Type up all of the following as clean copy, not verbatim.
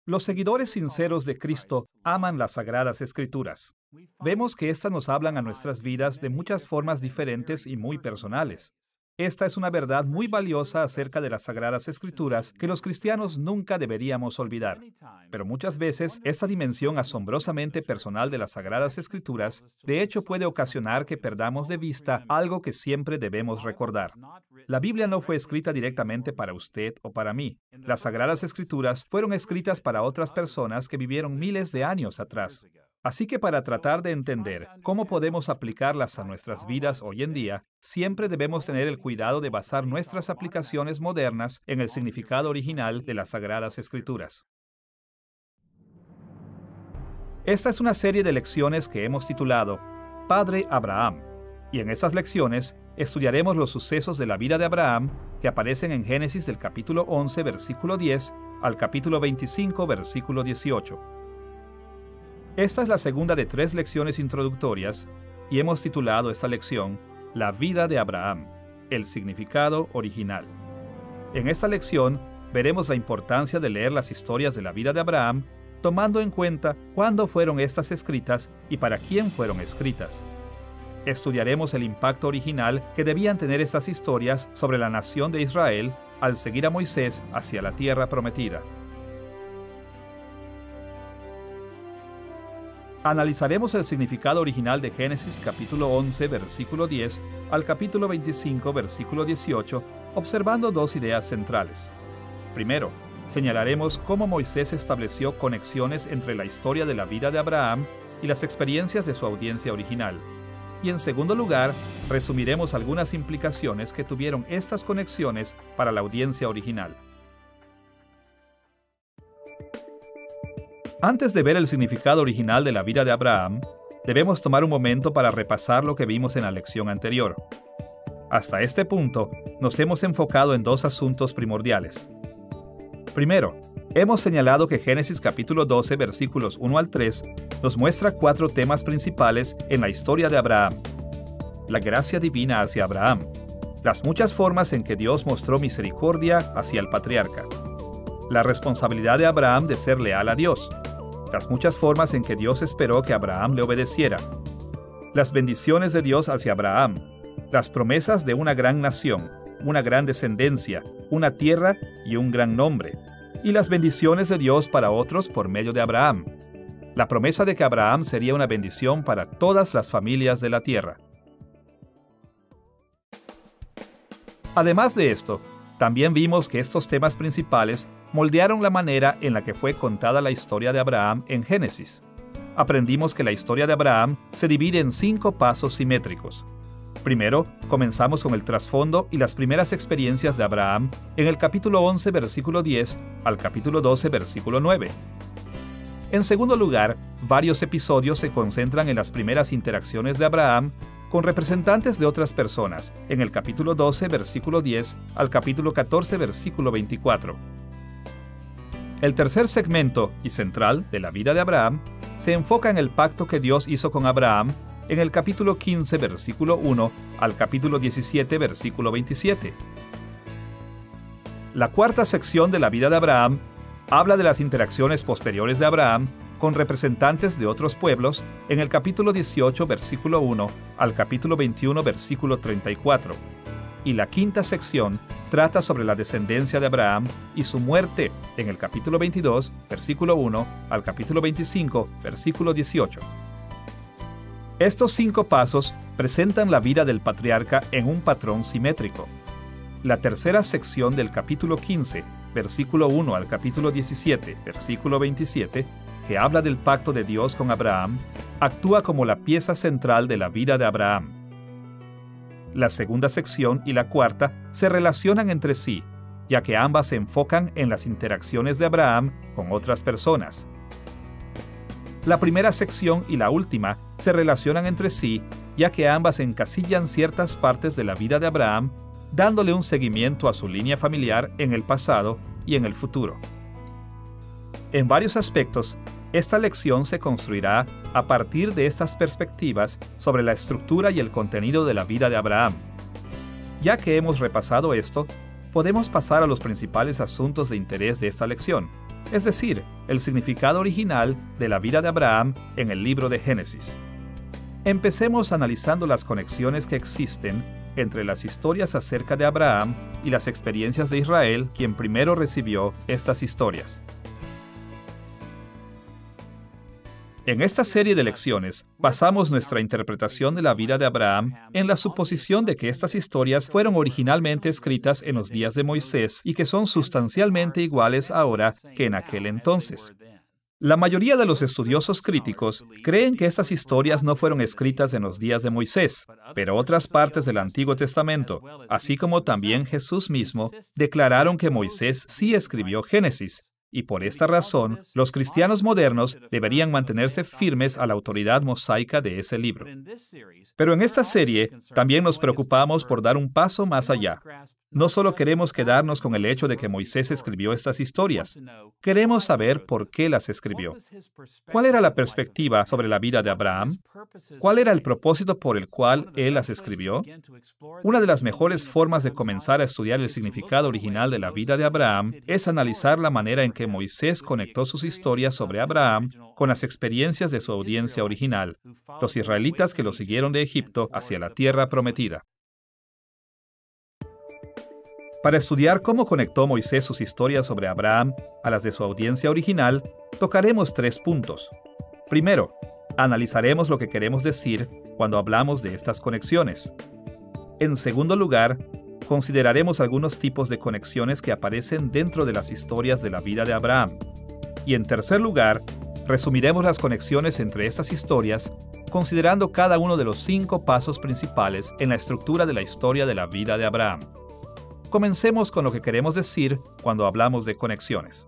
Los seguidores sinceros de Cristo aman las Sagradas Escrituras. Vemos que éstas nos hablan a nuestras vidas de muchas formas diferentes y muy personales. Esta es una verdad muy valiosa acerca de las Sagradas Escrituras que los cristianos nunca deberíamos olvidar. Pero muchas veces, esta dimensión asombrosamente personal de las Sagradas Escrituras, de hecho, puede ocasionar que perdamos de vista algo que siempre debemos recordar. La Biblia no fue escrita directamente para usted o para mí. Las Sagradas Escrituras fueron escritas para otras personas que vivieron miles de años atrás. Así que para tratar de entender cómo podemos aplicarlas a nuestras vidas hoy en día, siempre debemos tener el cuidado de basar nuestras aplicaciones modernas en el significado original de las Sagradas Escrituras. Esta es una serie de lecciones que hemos titulado Padre Abraham, y en esas lecciones estudiaremos los sucesos de la vida de Abraham que aparecen en Génesis del capítulo 11, versículo 10, al capítulo 25, versículo 18. Esta es la segunda de 3 lecciones introductorias y hemos titulado esta lección La vida de Abraham, el significado original. En esta lección veremos la importancia de leer las historias de la vida de Abraham, tomando en cuenta cuándo fueron estas escritas y para quién fueron escritas. Estudiaremos el impacto original que debían tener estas historias sobre la nación de Israel al seguir a Moisés hacia la tierra prometida. Analizaremos el significado original de Génesis capítulo 11, versículo 10 al capítulo 25, versículo 18, observando 2 ideas centrales. Primero, señalaremos cómo Moisés estableció conexiones entre la historia de la vida de Abraham y las experiencias de su audiencia original. Y en segundo lugar, resumiremos algunas implicaciones que tuvieron estas conexiones para la audiencia original. Antes de ver el significado original de la vida de Abraham, debemos tomar un momento para repasar lo que vimos en la lección anterior. Hasta este punto, nos hemos enfocado en 2 asuntos primordiales. Primero, hemos señalado que Génesis capítulo 12, versículos 1 al 3, nos muestra 4 temas principales en la historia de Abraham. La gracia divina hacia Abraham, las muchas formas en que Dios mostró misericordia hacia el patriarca, la responsabilidad de Abraham de ser leal a Dios, las muchas formas en que Dios esperó que Abraham le obedeciera, las bendiciones de Dios hacia Abraham, las promesas de una gran nación, una gran descendencia, una tierra y un gran nombre, y las bendiciones de Dios para otros por medio de Abraham, la promesa de que Abraham sería una bendición para todas las familias de la tierra. Además de esto, también vimos que estos temas principales moldearon la manera en la que fue contada la historia de Abraham en Génesis. Aprendimos que la historia de Abraham se divide en 5 pasos simétricos. Primero, comenzamos con el trasfondo y las primeras experiencias de Abraham en el capítulo 11, versículo 10 al capítulo 12, versículo 9. En segundo lugar, varios episodios se concentran en las primeras interacciones de Abraham con representantes de otras personas, en el capítulo 12, versículo 10 al capítulo 14, versículo 24. El tercer segmento y central de la vida de Abraham se enfoca en el pacto que Dios hizo con Abraham en el capítulo 15, versículo 1 al capítulo 17, versículo 27. La cuarta sección de la vida de Abraham habla de las interacciones posteriores de Abraham con representantes de otros pueblos en el capítulo 18, versículo 1 al capítulo 21, versículo 34. Y la quinta sección trata sobre la descendencia de Abraham y su muerte en el capítulo 22, versículo 1 al capítulo 25, versículo 18. Estos 5 pasos presentan la vida del patriarca en un patrón simétrico. La tercera sección del capítulo 15, versículo 1 al capítulo 17, versículo 27, que habla del pacto de Dios con Abraham, actúa como la pieza central de la vida de Abraham. La segunda sección y la cuarta se relacionan entre sí, ya que ambas se enfocan en las interacciones de Abraham con otras personas. La primera sección y la última se relacionan entre sí, ya que ambas encasillan ciertas partes de la vida de Abraham, dándole un seguimiento a su línea familiar en el pasado y en el futuro. En varios aspectos, esta lección se construirá a partir de estas perspectivas sobre la estructura y el contenido de la vida de Abraham. Ya que hemos repasado esto, podemos pasar a los principales asuntos de interés de esta lección, es decir, el significado original de la vida de Abraham en el libro de Génesis. Empecemos analizando las conexiones que existen entre las historias acerca de Abraham y las experiencias de Israel, quien primero recibió estas historias. En esta serie de lecciones, basamos nuestra interpretación de la vida de Abraham en la suposición de que estas historias fueron originalmente escritas en los días de Moisés y que son sustancialmente iguales ahora que en aquel entonces. La mayoría de los estudiosos críticos creen que estas historias no fueron escritas en los días de Moisés, pero otras partes del Antiguo Testamento, así como también Jesús mismo, declararon que Moisés sí escribió Génesis. Y por esta razón, los cristianos modernos deberían mantenerse firmes a la autoridad mosaica de ese libro. Pero en esta serie también nos preocupamos por dar un paso más allá. No solo queremos quedarnos con el hecho de que Moisés escribió estas historias. Queremos saber por qué las escribió. ¿Cuál era la perspectiva sobre la vida de Abraham? ¿Cuál era el propósito por el cual él las escribió? Una de las mejores formas de comenzar a estudiar el significado original de la vida de Abraham es analizar la manera en que Moisés conectó sus historias sobre Abraham con las experiencias de su audiencia original, los israelitas que lo siguieron de Egipto hacia la tierra prometida. Para estudiar cómo conectó Moisés sus historias sobre Abraham a las de su audiencia original, tocaremos 3 puntos. Primero, analizaremos lo que queremos decir cuando hablamos de estas conexiones. En segundo lugar, consideraremos algunos tipos de conexiones que aparecen dentro de las historias de la vida de Abraham. Y en tercer lugar, resumiremos las conexiones entre estas historias, considerando cada uno de los 5 pasos principales en la estructura de la historia de la vida de Abraham. Comencemos con lo que queremos decir cuando hablamos de conexiones.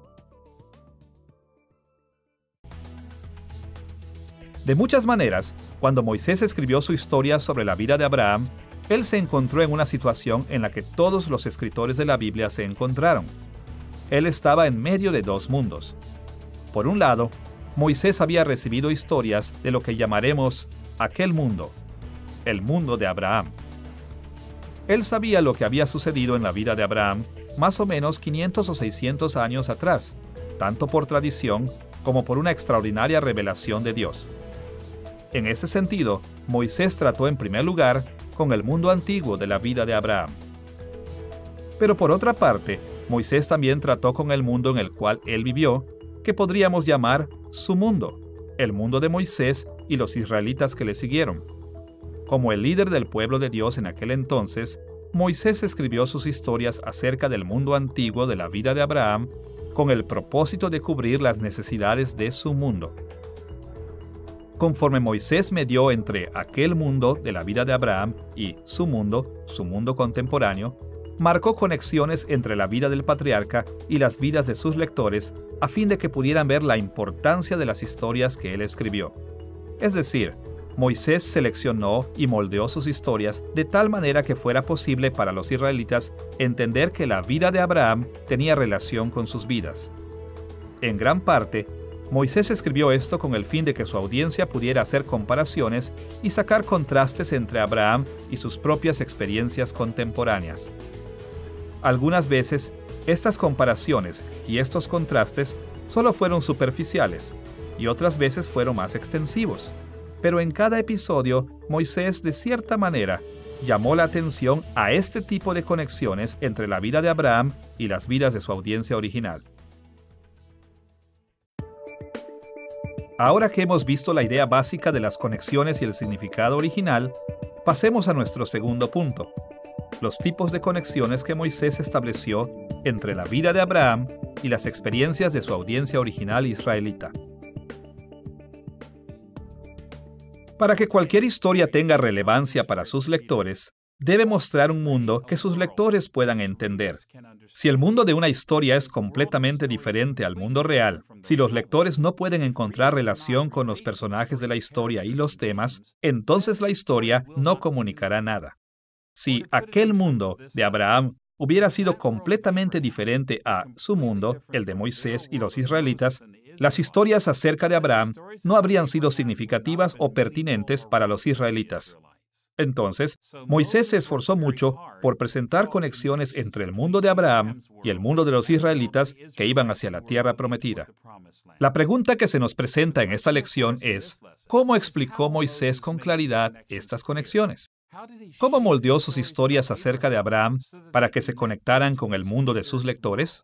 De muchas maneras, cuando Moisés escribió su historia sobre la vida de Abraham, él se encontró en una situación en la que todos los escritores de la Biblia se encontraron. Él estaba en medio de 2 mundos. Por un lado, Moisés había recibido historias de lo que llamaremos aquel mundo, el mundo de Abraham. Él sabía lo que había sucedido en la vida de Abraham más o menos 500 o 600 años atrás, tanto por tradición como por una extraordinaria revelación de Dios. En ese sentido, Moisés trató en primer lugar con el mundo antiguo de la vida de Abraham. Pero por otra parte, Moisés también trató con el mundo en el cual él vivió, que podríamos llamar su mundo, el mundo de Moisés y los israelitas que le siguieron. Como el líder del pueblo de Dios en aquel entonces, Moisés escribió sus historias acerca del mundo antiguo de la vida de Abraham con el propósito de cubrir las necesidades de su mundo. Conforme Moisés medió entre aquel mundo de la vida de Abraham y su mundo contemporáneo, marcó conexiones entre la vida del patriarca y las vidas de sus lectores a fin de que pudieran ver la importancia de las historias que él escribió. Es decir, Moisés seleccionó y moldeó sus historias de tal manera que fuera posible para los israelitas entender que la vida de Abraham tenía relación con sus vidas. En gran parte, Moisés escribió esto con el fin de que su audiencia pudiera hacer comparaciones y sacar contrastes entre Abraham y sus propias experiencias contemporáneas. Algunas veces, estas comparaciones y estos contrastes solo fueron superficiales, y otras veces fueron más extensivos. Pero en cada episodio, Moisés, de cierta manera, llamó la atención a este tipo de conexiones entre la vida de Abraham y las vidas de su audiencia original. Ahora que hemos visto la idea básica de las conexiones y el significado original, pasemos a nuestro segundo punto: los tipos de conexiones que Moisés estableció entre la vida de Abraham y las experiencias de su audiencia original israelita. Para que cualquier historia tenga relevancia para sus lectores, debe mostrar un mundo que sus lectores puedan entender. Si el mundo de una historia es completamente diferente al mundo real, si los lectores no pueden encontrar relación con los personajes de la historia y los temas, entonces la historia no comunicará nada. Si aquel mundo de Abraham hubiera sido completamente diferente a su mundo, el de Moisés y los israelitas, las historias acerca de Abraham no habrían sido significativas o pertinentes para los israelitas. Entonces, Moisés se esforzó mucho por presentar conexiones entre el mundo de Abraham y el mundo de los israelitas que iban hacia la tierra prometida. La pregunta que se nos presenta en esta lección es, ¿cómo explicó Moisés con claridad estas conexiones? ¿Cómo moldeó sus historias acerca de Abraham para que se conectaran con el mundo de sus lectores?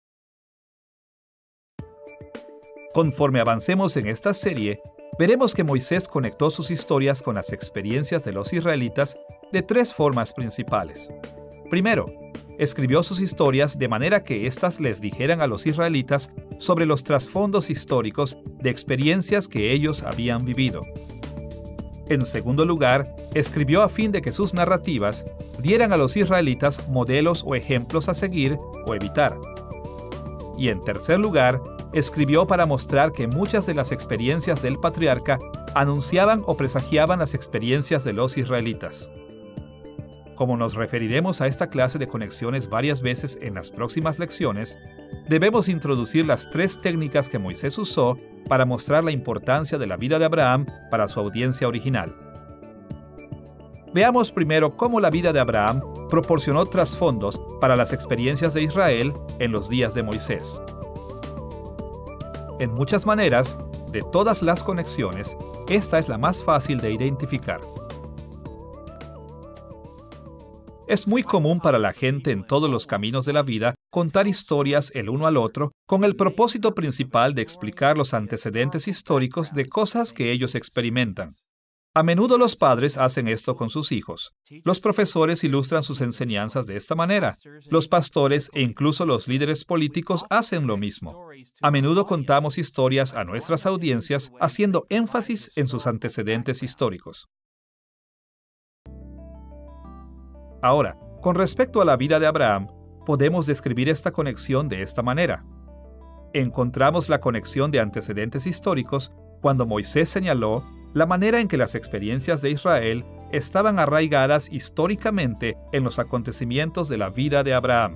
Conforme avancemos en esta serie, veremos que Moisés conectó sus historias con las experiencias de los israelitas de tres formas principales. Primero, escribió sus historias de manera que éstas les dijeran a los israelitas sobre los trasfondos históricos de experiencias que ellos habían vivido. En segundo lugar, escribió a fin de que sus narrativas dieran a los israelitas modelos o ejemplos a seguir o evitar. Y en tercer lugar, escribió para mostrar que muchas de las experiencias del patriarca anunciaban o presagiaban las experiencias de los israelitas. Como nos referiremos a esta clase de conexiones varias veces en las próximas lecciones, debemos introducir las tres técnicas que Moisés usó para mostrar la importancia de la vida de Abraham para su audiencia original. Veamos primero cómo la vida de Abraham proporcionó trasfondos para las experiencias de Israel en los días de Moisés. En muchas maneras, de todas las conexiones, esta es la más fácil de identificar. Es muy común para la gente en todos los caminos de la vida contar historias el uno al otro con el propósito principal de explicar los antecedentes históricos de cosas que ellos experimentan. A menudo los padres hacen esto con sus hijos. Los profesores ilustran sus enseñanzas de esta manera. Los pastores e incluso los líderes políticos hacen lo mismo. A menudo contamos historias a nuestras audiencias haciendo énfasis en sus antecedentes históricos. Ahora, con respecto a la vida de Abraham, podemos describir esta conexión de esta manera. Encontramos la conexión de antecedentes históricos cuando Moisés señaló la manera en que las experiencias de Israel estaban arraigadas históricamente en los acontecimientos de la vida de Abraham.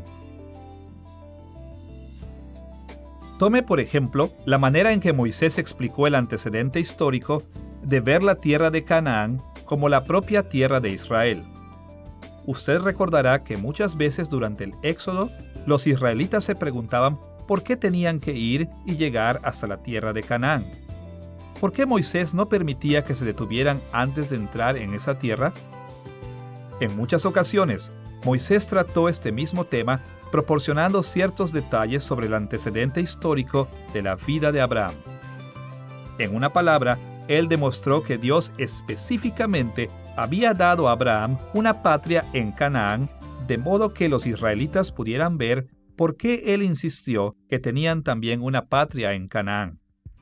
Tome, por ejemplo, la manera en que Moisés explicó el antecedente histórico de ver la tierra de Canaán como la propia tierra de Israel. Usted recordará que muchas veces durante el Éxodo, los israelitas se preguntaban por qué tenían que ir y llegar hasta la tierra de Canaán. ¿Por qué Moisés no permitía que se detuvieran antes de entrar en esa tierra? En muchas ocasiones, Moisés trató este mismo tema proporcionando ciertos detalles sobre el antecedente histórico de la vida de Abraham. En una palabra, él demostró que Dios específicamente había dado a Abraham una patria en Canaán, de modo que los israelitas pudieran ver por qué él insistió que tenían también una patria en Canaán.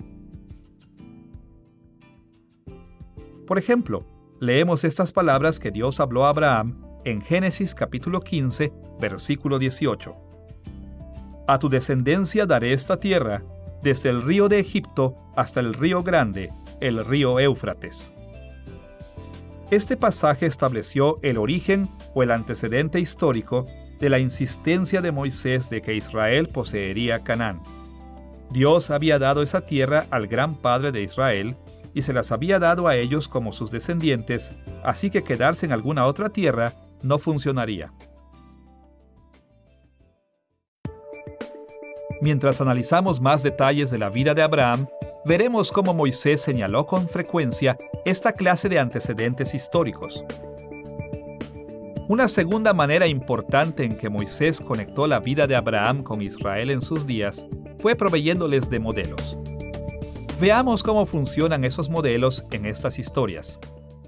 Por ejemplo, leemos estas palabras que Dios habló a Abraham en Génesis capítulo 15, versículo 18. A tu descendencia daré esta tierra, desde el río de Egipto hasta el río grande, el río Éufrates. Este pasaje estableció el origen o el antecedente histórico de la insistencia de Moisés de que Israel poseería Canaán. Dios había dado esa tierra al gran padre de Israel y se las había dado a ellos como sus descendientes, así que quedarse en alguna otra tierra no funcionaría. Mientras analizamos más detalles de la vida de Abraham, veremos cómo Moisés señaló con frecuencia esta clase de antecedentes históricos. Una segunda manera importante en que Moisés conectó la vida de Abraham con Israel en sus días fue proveyéndoles de modelos. Veamos cómo funcionan esos modelos en estas historias.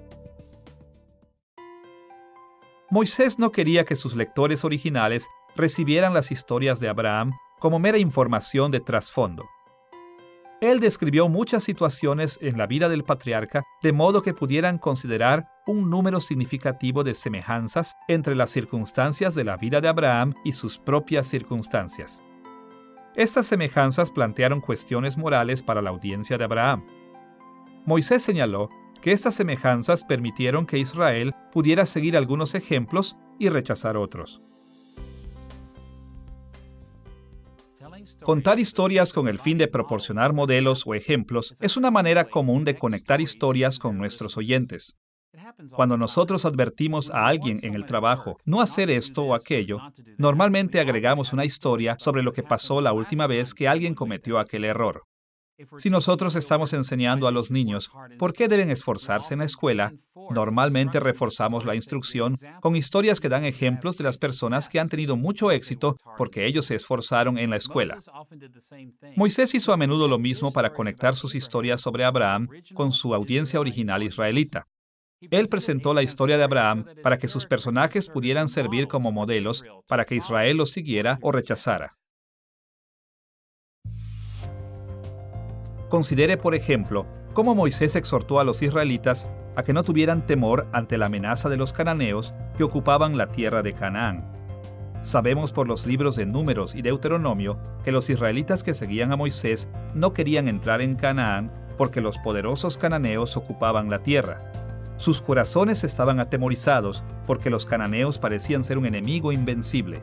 Moisés no quería que sus lectores originales recibieran las historias de Abraham como mera información de trasfondo. Él describió muchas situaciones en la vida del patriarca de modo que pudieran considerar un número significativo de semejanzas entre las circunstancias de la vida de Abraham y sus propias circunstancias. Estas semejanzas plantearon cuestiones morales para la audiencia de Abraham. Moisés señaló que estas semejanzas permitieron que Israel pudiera seguir algunos ejemplos y rechazar otros. Contar historias con el fin de proporcionar modelos o ejemplos es una manera común de conectar historias con nuestros oyentes. Cuando nosotros advertimos a alguien en el trabajo no hacer esto o aquello, normalmente agregamos una historia sobre lo que pasó la última vez que alguien cometió aquel error. Si nosotros estamos enseñando a los niños por qué deben esforzarse en la escuela, normalmente reforzamos la instrucción con historias que dan ejemplos de las personas que han tenido mucho éxito porque ellos se esforzaron en la escuela. Moisés hizo a menudo lo mismo para conectar sus historias sobre Abraham con su audiencia original israelita. Él presentó la historia de Abraham para que sus personajes pudieran servir como modelos para que Israel los siguiera o rechazara. Considere, por ejemplo, cómo Moisés exhortó a los israelitas a que no tuvieran temor ante la amenaza de los cananeos que ocupaban la tierra de Canaán. Sabemos por los libros de Números y Deuteronomio que los israelitas que seguían a Moisés no querían entrar en Canaán porque los poderosos cananeos ocupaban la tierra. Sus corazones estaban atemorizados porque los cananeos parecían ser un enemigo invencible.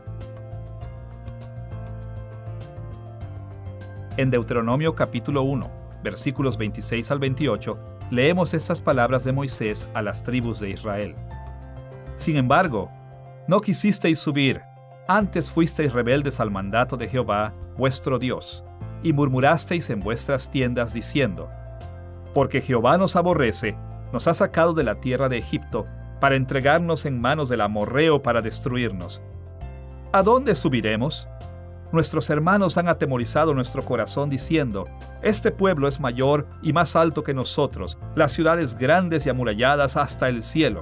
En Deuteronomio capítulo 1, versículos 26 al 28, leemos estas palabras de Moisés a las tribus de Israel. Sin embargo, no quisisteis subir, antes fuisteis rebeldes al mandato de Jehová, vuestro Dios, y murmurasteis en vuestras tiendas diciendo: porque Jehová nos aborrece, nos ha sacado de la tierra de Egipto, para entregarnos en manos del amorreo para destruirnos. ¿A dónde subiremos? Nuestros hermanos han atemorizado nuestro corazón diciendo: este pueblo es mayor y más alto que nosotros, las ciudades grandes y amuralladas hasta el cielo.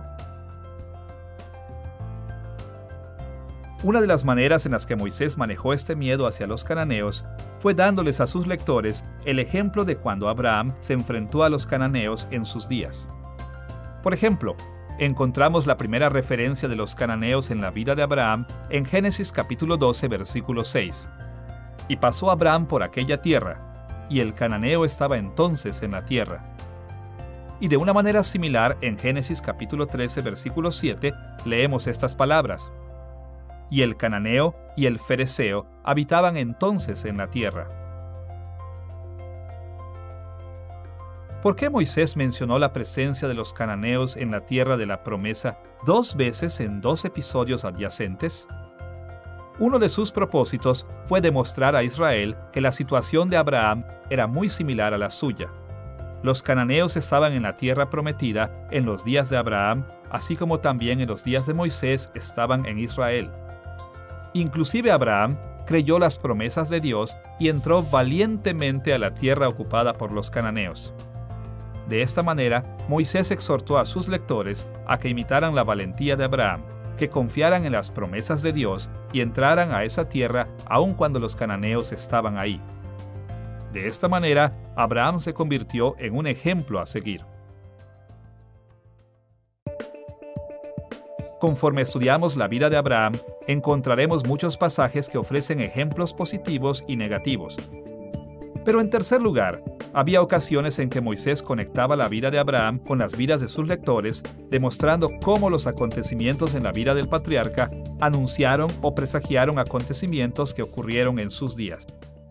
Una de las maneras en las que Moisés manejó este miedo hacia los cananeos fue dándoles a sus lectores el ejemplo de cuando Abraham se enfrentó a los cananeos en sus días. Por ejemplo, encontramos la primera referencia de los cananeos en la vida de Abraham en Génesis capítulo 12, versículo 6. Y pasó Abraham por aquella tierra, y el cananeo estaba entonces en la tierra. Y de una manera similar, en Génesis capítulo 13, versículo 7, leemos estas palabras: y el cananeo y el fereceo habitaban entonces en la tierra. ¿Por qué Moisés mencionó la presencia de los cananeos en la tierra de la promesa 2 veces en 2 episodios adyacentes? Uno de sus propósitos fue demostrar a Israel que la situación de Abraham era muy similar a la suya. Los cananeos estaban en la tierra prometida en los días de Abraham, así como también en los días de Moisés estaban en Israel. Inclusive Abraham creyó las promesas de Dios y entró valientemente a la tierra ocupada por los cananeos. De esta manera, Moisés exhortó a sus lectores a que imitaran la valentía de Abraham, que confiaran en las promesas de Dios y entraran a esa tierra aun cuando los cananeos estaban ahí. De esta manera, Abraham se convirtió en un ejemplo a seguir. Conforme estudiamos la vida de Abraham, encontraremos muchos pasajes que ofrecen ejemplos positivos y negativos. Pero en tercer lugar, había ocasiones en que Moisés conectaba la vida de Abraham con las vidas de sus lectores, demostrando cómo los acontecimientos en la vida del patriarca anunciaron o presagiaron acontecimientos que ocurrieron en sus días.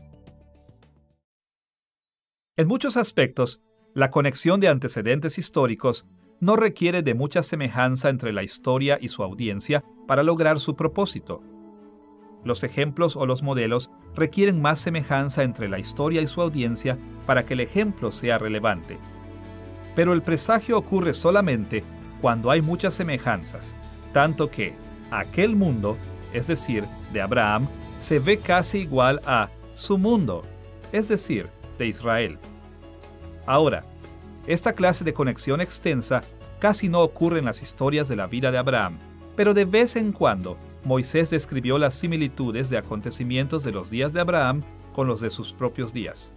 En muchos aspectos, la conexión de antecedentes históricos no requiere de mucha semejanza entre la historia y su audiencia para lograr su propósito. Los ejemplos o los modelos requieren más semejanza entre la historia y su audiencia para que el ejemplo sea relevante. Pero el presagio ocurre solamente cuando hay muchas semejanzas, tanto que aquel mundo, es decir, de Abraham, se ve casi igual a su mundo, es decir, de Israel. Ahora, esta clase de conexión extensa casi no ocurre en las historias de la vida de Abraham, pero de vez en cuando Moisés describió las similitudes de acontecimientos de los días de Abraham con los de sus propios días.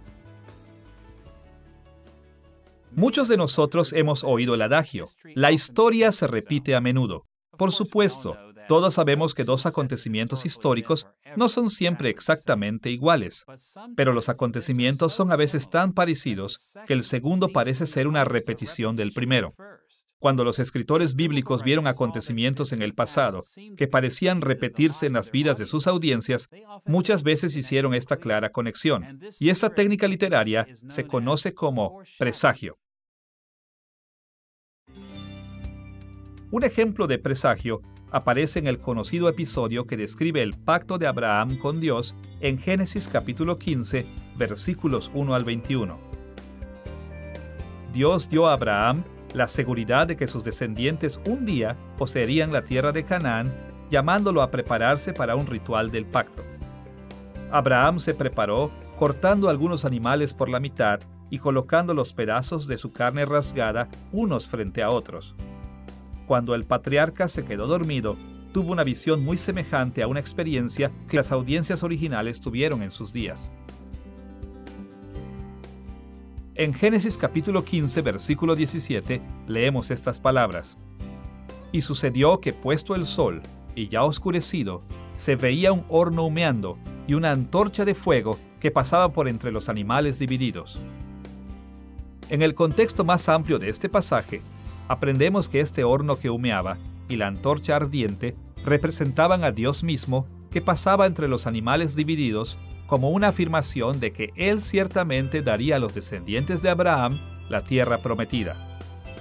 Muchos de nosotros hemos oído el adagio: la historia se repite a menudo. Por supuesto, todos sabemos que 2 acontecimientos históricos no son siempre exactamente iguales, pero los acontecimientos son a veces tan parecidos que el segundo parece ser una repetición del primero. Cuando los escritores bíblicos vieron acontecimientos en el pasado que parecían repetirse en las vidas de sus audiencias, muchas veces hicieron esta clara conexión, y esta técnica literaria se conoce como presagio. Un ejemplo de presagio aparece en el conocido episodio que describe el pacto de Abraham con Dios en Génesis capítulo 15, versículos 1 al 21. Dios dio a Abraham la seguridad de que sus descendientes un día poseerían la tierra de Canaán, llamándolo a prepararse para un ritual del pacto. Abraham se preparó cortando algunos animales por la mitad y colocando los pedazos de su carne rasgada unos frente a otros. Cuando el patriarca se quedó dormido, tuvo una visión muy semejante a una experiencia que las audiencias originales tuvieron en sus días. En Génesis capítulo 15, versículo 17, leemos estas palabras. Y sucedió que puesto el sol, y ya oscurecido, se veía un horno humeando y una antorcha de fuego que pasaba por entre los animales divididos. En el contexto más amplio de este pasaje, aprendemos que este horno que humeaba y la antorcha ardiente representaban a Dios mismo que pasaba entre los animales divididos como una afirmación de que Él ciertamente daría a los descendientes de Abraham la tierra prometida.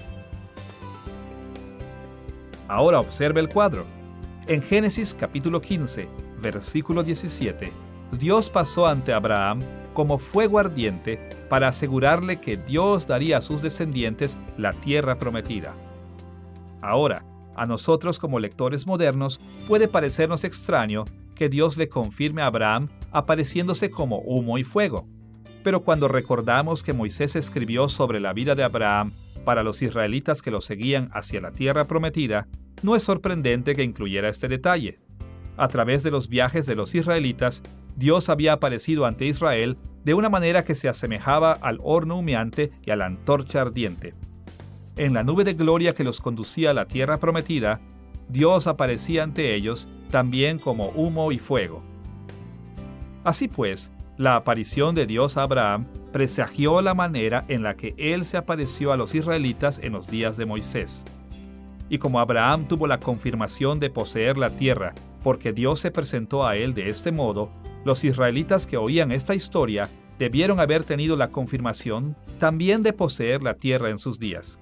Ahora observe el cuadro. En Génesis capítulo 15, versículo 17, Dios pasó ante Abraham como fuego ardiente para asegurarle que Dios daría a sus descendientes la tierra prometida. Ahora, a nosotros como lectores modernos puede parecernos extraño que Dios le confirme a Abraham apareciéndose como humo y fuego. Pero cuando recordamos que Moisés escribió sobre la vida de Abraham para los israelitas que lo seguían hacia la tierra prometida, no es sorprendente que incluyera este detalle. A través de los viajes de los israelitas, Dios había aparecido ante Israel de una manera que se asemejaba al horno humeante y a la antorcha ardiente. En la nube de gloria que los conducía a la tierra prometida, Dios aparecía ante ellos también como humo y fuego. Así pues, la aparición de Dios a Abraham presagió la manera en la que Él se apareció a los israelitas en los días de Moisés. Y como Abraham tuvo la confirmación de poseer la tierra porque Dios se presentó a él de este modo, los israelitas que oían esta historia debieron haber tenido la confirmación también de poseer la tierra en sus días.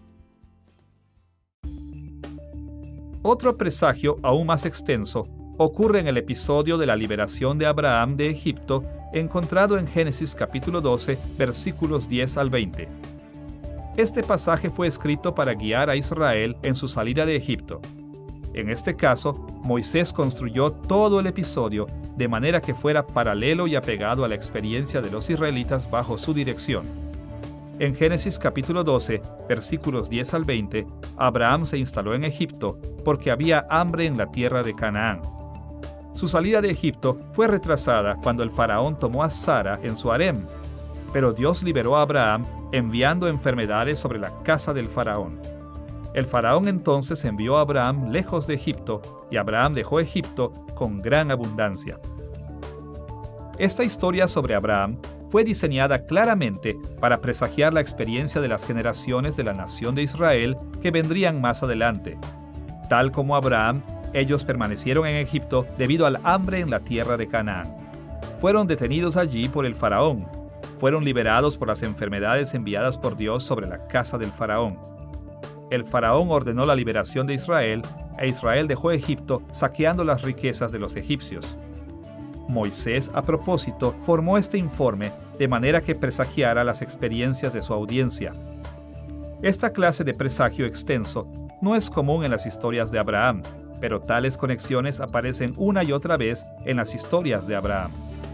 Otro presagio aún más extenso ocurre en el episodio de la liberación de Abraham de Egipto, encontrado en Génesis capítulo 12, versículos 10 al 20. Este pasaje fue escrito para guiar a Israel en su salida de Egipto. En este caso, Moisés construyó todo el episodio de manera que fuera paralelo y apegado a la experiencia de los israelitas bajo su dirección. En Génesis capítulo 12, versículos 10 al 20, Abraham se instaló en Egipto porque había hambre en la tierra de Canaán. Su salida de Egipto fue retrasada cuando el faraón tomó a Sara en su harem, pero Dios liberó a Abraham enviando enfermedades sobre la casa del faraón. El faraón entonces envió a Abraham lejos de Egipto, y Abraham dejó Egipto con gran abundancia. Esta historia sobre Abraham fue diseñada claramente para presagiar la experiencia de las generaciones de la nación de Israel que vendrían más adelante. Tal como Abraham, ellos permanecieron en Egipto debido al hambre en la tierra de Canaán. Fueron detenidos allí por el faraón. Fueron liberados por las enfermedades enviadas por Dios sobre la casa del faraón. El faraón ordenó la liberación de Israel, e Israel dejó Egipto saqueando las riquezas de los egipcios. Moisés, a propósito, formó este informe de manera que presagiara las experiencias de su audiencia. Esta clase de presagio extenso no es común en las historias de Abraham, pero tales conexiones aparecen una y otra vez en las historias de Abraham.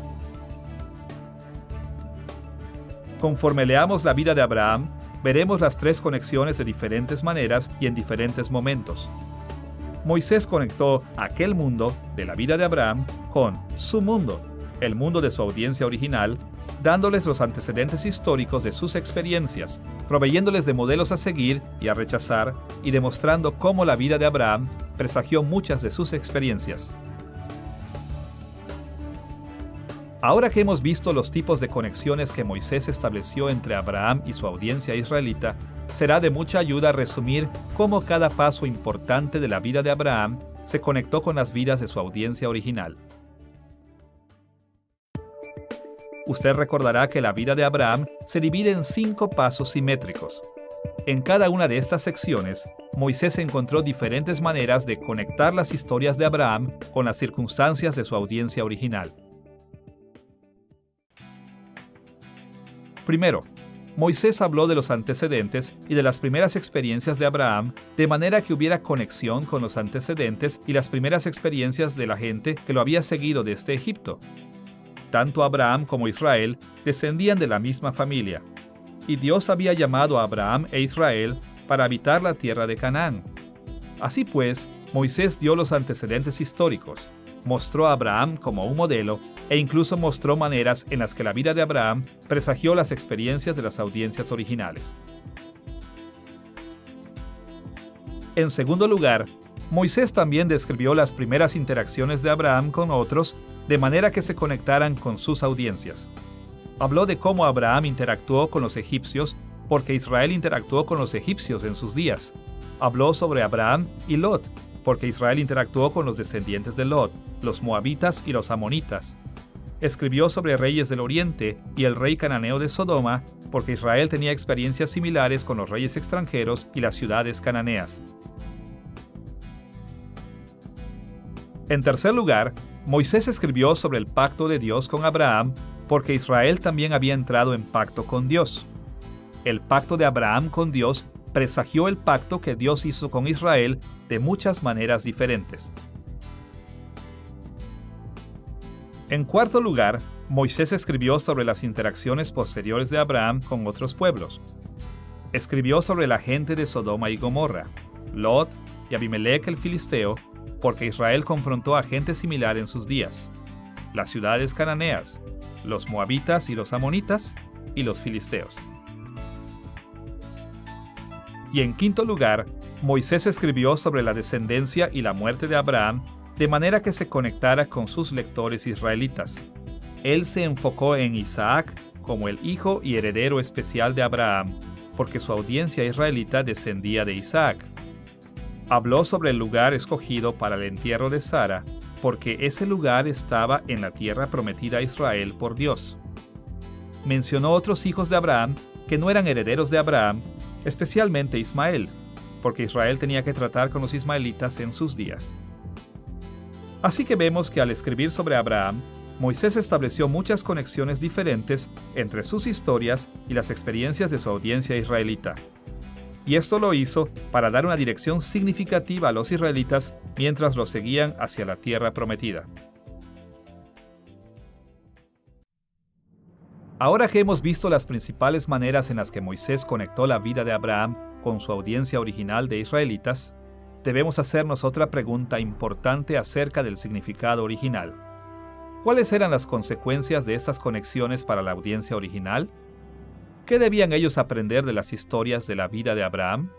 Conforme leamos la vida de Abraham, veremos las tres conexiones de diferentes maneras y en diferentes momentos. Moisés conectó aquel mundo de la vida de Abraham con su mundo, el mundo de su audiencia original, dándoles los antecedentes históricos de sus experiencias, proveyéndoles de modelos a seguir y a rechazar, y demostrando cómo la vida de Abraham presagió muchas de sus experiencias. Ahora que hemos visto los tipos de conexiones que Moisés estableció entre Abraham y su audiencia israelita, será de mucha ayuda resumir cómo cada paso importante de la vida de Abraham se conectó con las vidas de su audiencia original. Usted recordará que la vida de Abraham se divide en 5 pasos simétricos. En cada una de estas secciones, Moisés encontró diferentes maneras de conectar las historias de Abraham con las circunstancias de su audiencia original. Primero, Moisés habló de los antecedentes y de las primeras experiencias de Abraham, de manera que hubiera conexión con los antecedentes y las primeras experiencias de la gente que lo había seguido desde Egipto. Tanto Abraham como Israel descendían de la misma familia, y Dios había llamado a Abraham e Israel para habitar la tierra de Canaán. Así pues, Moisés dio los antecedentes históricos, mostró a Abraham como un modelo e incluso mostró maneras en las que la vida de Abraham presagió las experiencias de las audiencias originales. En segundo lugar, Moisés también describió las primeras interacciones de Abraham con otros de manera que se conectaran con sus audiencias. Habló de cómo Abraham interactuó con los egipcios porque Israel interactuó con los egipcios en sus días. Habló sobre Abraham y Lot, porque Israel interactuó con los descendientes de Lot, los moabitas y los amonitas. Escribió sobre reyes del oriente y el rey cananeo de Sodoma, porque Israel tenía experiencias similares con los reyes extranjeros y las ciudades cananeas. En tercer lugar, Moisés escribió sobre el pacto de Dios con Abraham, porque Israel también había entrado en pacto con Dios. El pacto de Abraham con Dios presagió el pacto que Dios hizo con Israel de muchas maneras diferentes. En cuarto lugar, Moisés escribió sobre las interacciones posteriores de Abraham con otros pueblos. Escribió sobre la gente de Sodoma y Gomorra, Lot y Abimelech el filisteo, porque Israel confrontó a gente similar en sus días, las ciudades cananeas, los moabitas y los amonitas, y los filisteos. Y en quinto lugar, Moisés escribió sobre la descendencia y la muerte de Abraham de manera que se conectara con sus lectores israelitas. Él se enfocó en Isaac como el hijo y heredero especial de Abraham, porque su audiencia israelita descendía de Isaac. Habló sobre el lugar escogido para el entierro de Sara, porque ese lugar estaba en la tierra prometida a Israel por Dios. Mencionó otros hijos de Abraham que no eran herederos de Abraham, especialmente Ismael, porque Israel tenía que tratar con los ismaelitas en sus días. Así que vemos que al escribir sobre Abraham, Moisés estableció muchas conexiones diferentes entre sus historias y las experiencias de su audiencia israelita. Y esto lo hizo para dar una dirección significativa a los israelitas mientras los seguían hacia la tierra prometida. Ahora que hemos visto las principales maneras en las que Moisés conectó la vida de Abraham con su audiencia original de israelitas, debemos hacernos otra pregunta importante acerca del significado original. ¿Cuáles eran las consecuencias de estas conexiones para la audiencia original? ¿Qué debían ellos aprender de las historias de la vida de Abraham?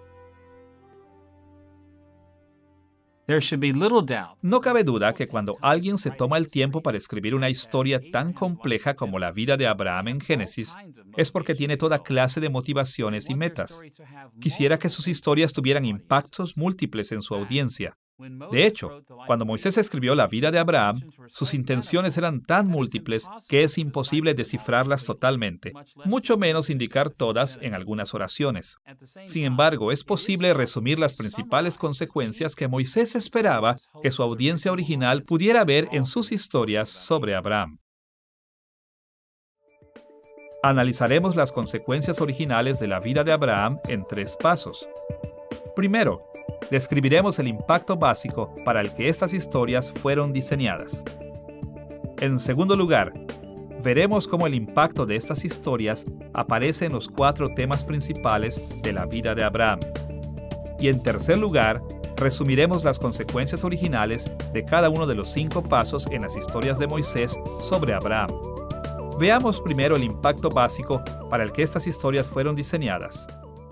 No cabe duda que cuando alguien se toma el tiempo para escribir una historia tan compleja como la vida de Abraham en Génesis, es porque tiene toda clase de motivaciones y metas. Quisiera que sus historias tuvieran impactos múltiples en su audiencia. De hecho, cuando Moisés escribió la vida de Abraham, sus intenciones eran tan múltiples que es imposible descifrarlas totalmente, mucho menos indicar todas en algunas oraciones. Sin embargo, es posible resumir las principales consecuencias que Moisés esperaba que su audiencia original pudiera ver en sus historias sobre Abraham. Analizaremos las consecuencias originales de la vida de Abraham en 3 pasos. Primero, describiremos el impacto básico para el que estas historias fueron diseñadas. En segundo lugar, veremos cómo el impacto de estas historias aparece en los 4 temas principales de la vida de Abraham. Y en tercer lugar, resumiremos las consecuencias originales de cada uno de los 5 pasos en las historias de Moisés sobre Abraham. Veamos primero el impacto básico para el que estas historias fueron diseñadas.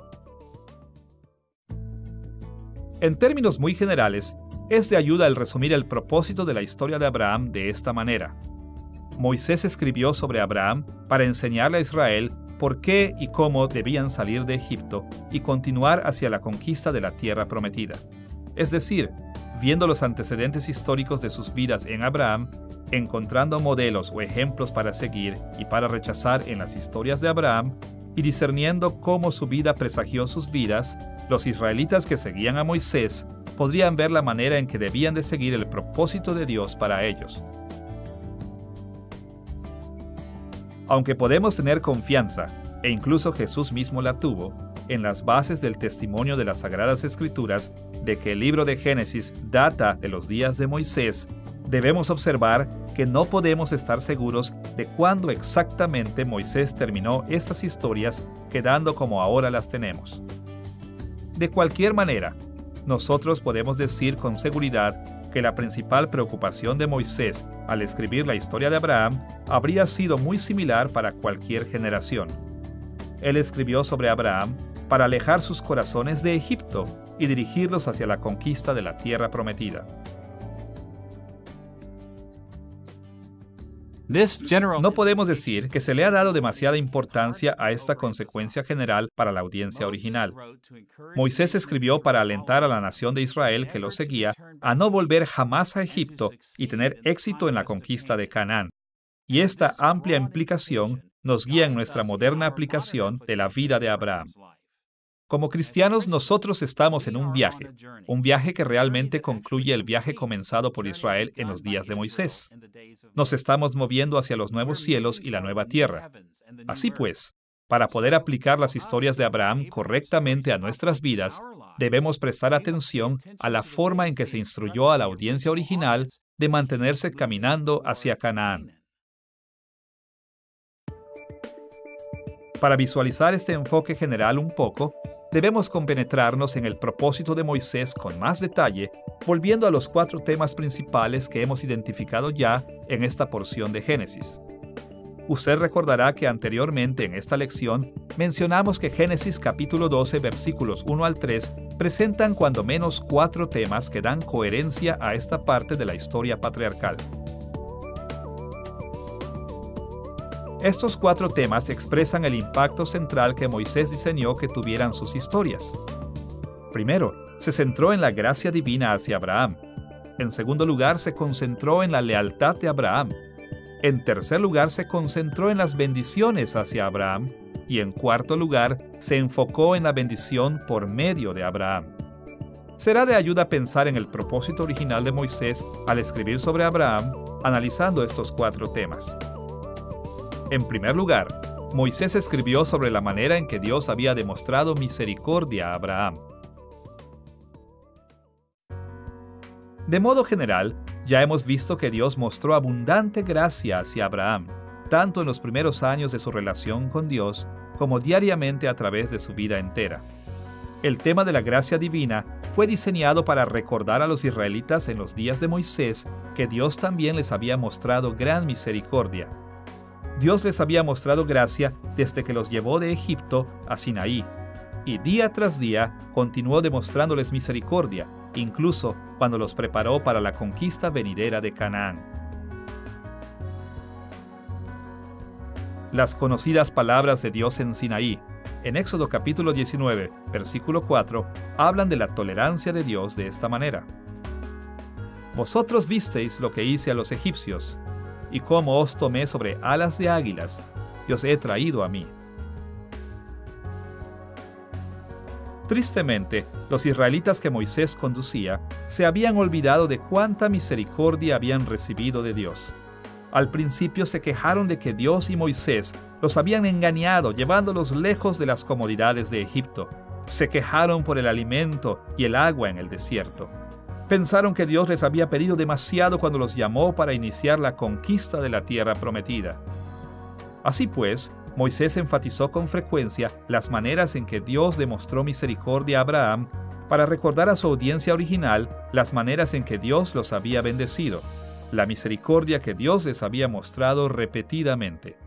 En términos muy generales, es de ayuda el resumir el propósito de la historia de Abraham de esta manera. Moisés escribió sobre Abraham para enseñarle a Israel por qué y cómo debían salir de Egipto y continuar hacia la conquista de la tierra prometida. Es decir, viendo los antecedentes históricos de sus vidas en Abraham, encontrando modelos o ejemplos para seguir y para rechazar en las historias de Abraham, y discerniendo cómo su vida presagió sus vidas, los israelitas que seguían a Moisés podrían ver la manera en que debían de seguir el propósito de Dios para ellos. Aunque podemos tener confianza, e incluso Jesús mismo la tuvo, en las bases del testimonio de las Sagradas Escrituras de que el libro de Génesis data de los días de Moisés, debemos observar que no podemos estar seguros de cuándo exactamente Moisés terminó estas historias quedando como ahora las tenemos. De cualquier manera, nosotros podemos decir con seguridad que la principal preocupación de Moisés al escribir la historia de Abraham habría sido muy similar para cualquier generación. Él escribió sobre Abraham para alejar sus corazones de Egipto y dirigirlos hacia la conquista de la tierra prometida. No podemos decir que se le ha dado demasiada importancia a esta consecuencia general para la audiencia original. Moisés escribió para alentar a la nación de Israel que lo seguía a no volver jamás a Egipto y tener éxito en la conquista de Canaán. Y esta amplia implicación nos guía en nuestra moderna aplicación de la vida de Abraham. Como cristianos, nosotros estamos en un viaje que realmente concluye el viaje comenzado por Israel en los días de Moisés. Nos estamos moviendo hacia los nuevos cielos y la nueva tierra. Así pues, para poder aplicar las historias de Abraham correctamente a nuestras vidas, debemos prestar atención a la forma en que se instruyó a la audiencia original de mantenerse caminando hacia Canaán. Para visualizar este enfoque general un poco, debemos compenetrarnos en el propósito de Moisés con más detalle, volviendo a los 4 temas principales que hemos identificado ya en esta porción de Génesis. Usted recordará que anteriormente en esta lección mencionamos que Génesis capítulo 12 versículos 1 al 3 presentan cuando menos 4 temas que dan coherencia a esta parte de la historia patriarcal. Estos 4 temas expresan el impacto central que Moisés diseñó que tuvieran sus historias. Primero, se centró en la gracia divina hacia Abraham. En segundo lugar, se concentró en la lealtad de Abraham. En tercer lugar, se concentró en las bendiciones hacia Abraham. Y en cuarto lugar, se enfocó en la bendición por medio de Abraham. Será de ayuda pensar en el propósito original de Moisés al escribir sobre Abraham, analizando estos 4 temas. En primer lugar, Moisés escribió sobre la manera en que Dios había demostrado misericordia a Abraham. De modo general, ya hemos visto que Dios mostró abundante gracia hacia Abraham, tanto en los primeros años de su relación con Dios, como diariamente a través de su vida entera. El tema de la gracia divina fue diseñado para recordar a los israelitas en los días de Moisés que Dios también les había mostrado gran misericordia. Dios les había mostrado gracia desde que los llevó de Egipto a Sinaí, y día tras día continuó demostrándoles misericordia, incluso cuando los preparó para la conquista venidera de Canaán. Las conocidas palabras de Dios en Sinaí, en Éxodo capítulo 19, versículo 4, hablan de la tolerancia de Dios de esta manera. Vosotros visteis lo que hice a los egipcios, y cómo os tomé sobre alas de águilas, y os he traído a mí. Tristemente, los israelitas que Moisés conducía se habían olvidado de cuánta misericordia habían recibido de Dios. Al principio se quejaron de que Dios y Moisés los habían engañado, llevándolos lejos de las comodidades de Egipto. Se quejaron por el alimento y el agua en el desierto. Pensaron que Dios les había pedido demasiado cuando los llamó para iniciar la conquista de la tierra prometida. Así pues, Moisés enfatizó con frecuencia las maneras en que Dios demostró misericordia a Abraham para recordar a su audiencia original las maneras en que Dios los había bendecido, la misericordia que Dios les había mostrado repetidamente.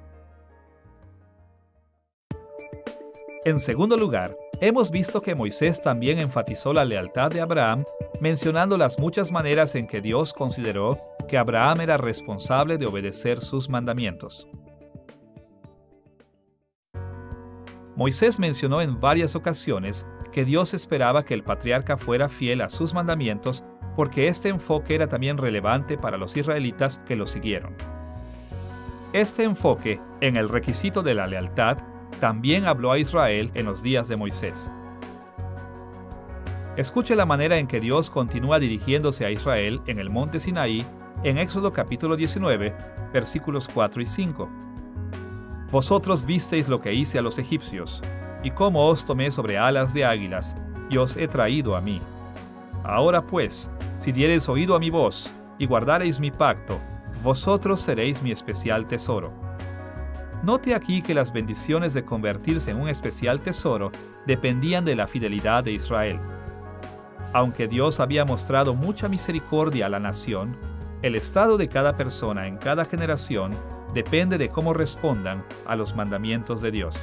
En segundo lugar, hemos visto que Moisés también enfatizó la lealtad de Abraham, mencionando las muchas maneras en que Dios consideró que Abraham era responsable de obedecer sus mandamientos. Moisés mencionó en varias ocasiones que Dios esperaba que el patriarca fuera fiel a sus mandamientos porque este enfoque era también relevante para los israelitas que lo siguieron. Este enfoque en el requisito de la lealtad también habló a Israel en los días de Moisés. Escuche la manera en que Dios continúa dirigiéndose a Israel en el monte Sinaí en Éxodo capítulo 19, versículos 4 y 5. Vosotros visteis lo que hice a los egipcios, y cómo os tomé sobre alas de águilas, y os he traído a mí. Ahora pues, si diereis oído a mi voz, y guardareis mi pacto, vosotros seréis mi especial tesoro. Note aquí que las bendiciones de convertirse en un especial tesoro dependían de la fidelidad de Israel. Aunque Dios había mostrado mucha misericordia a la nación, el estado de cada persona en cada generación depende de cómo respondan a los mandamientos de Dios.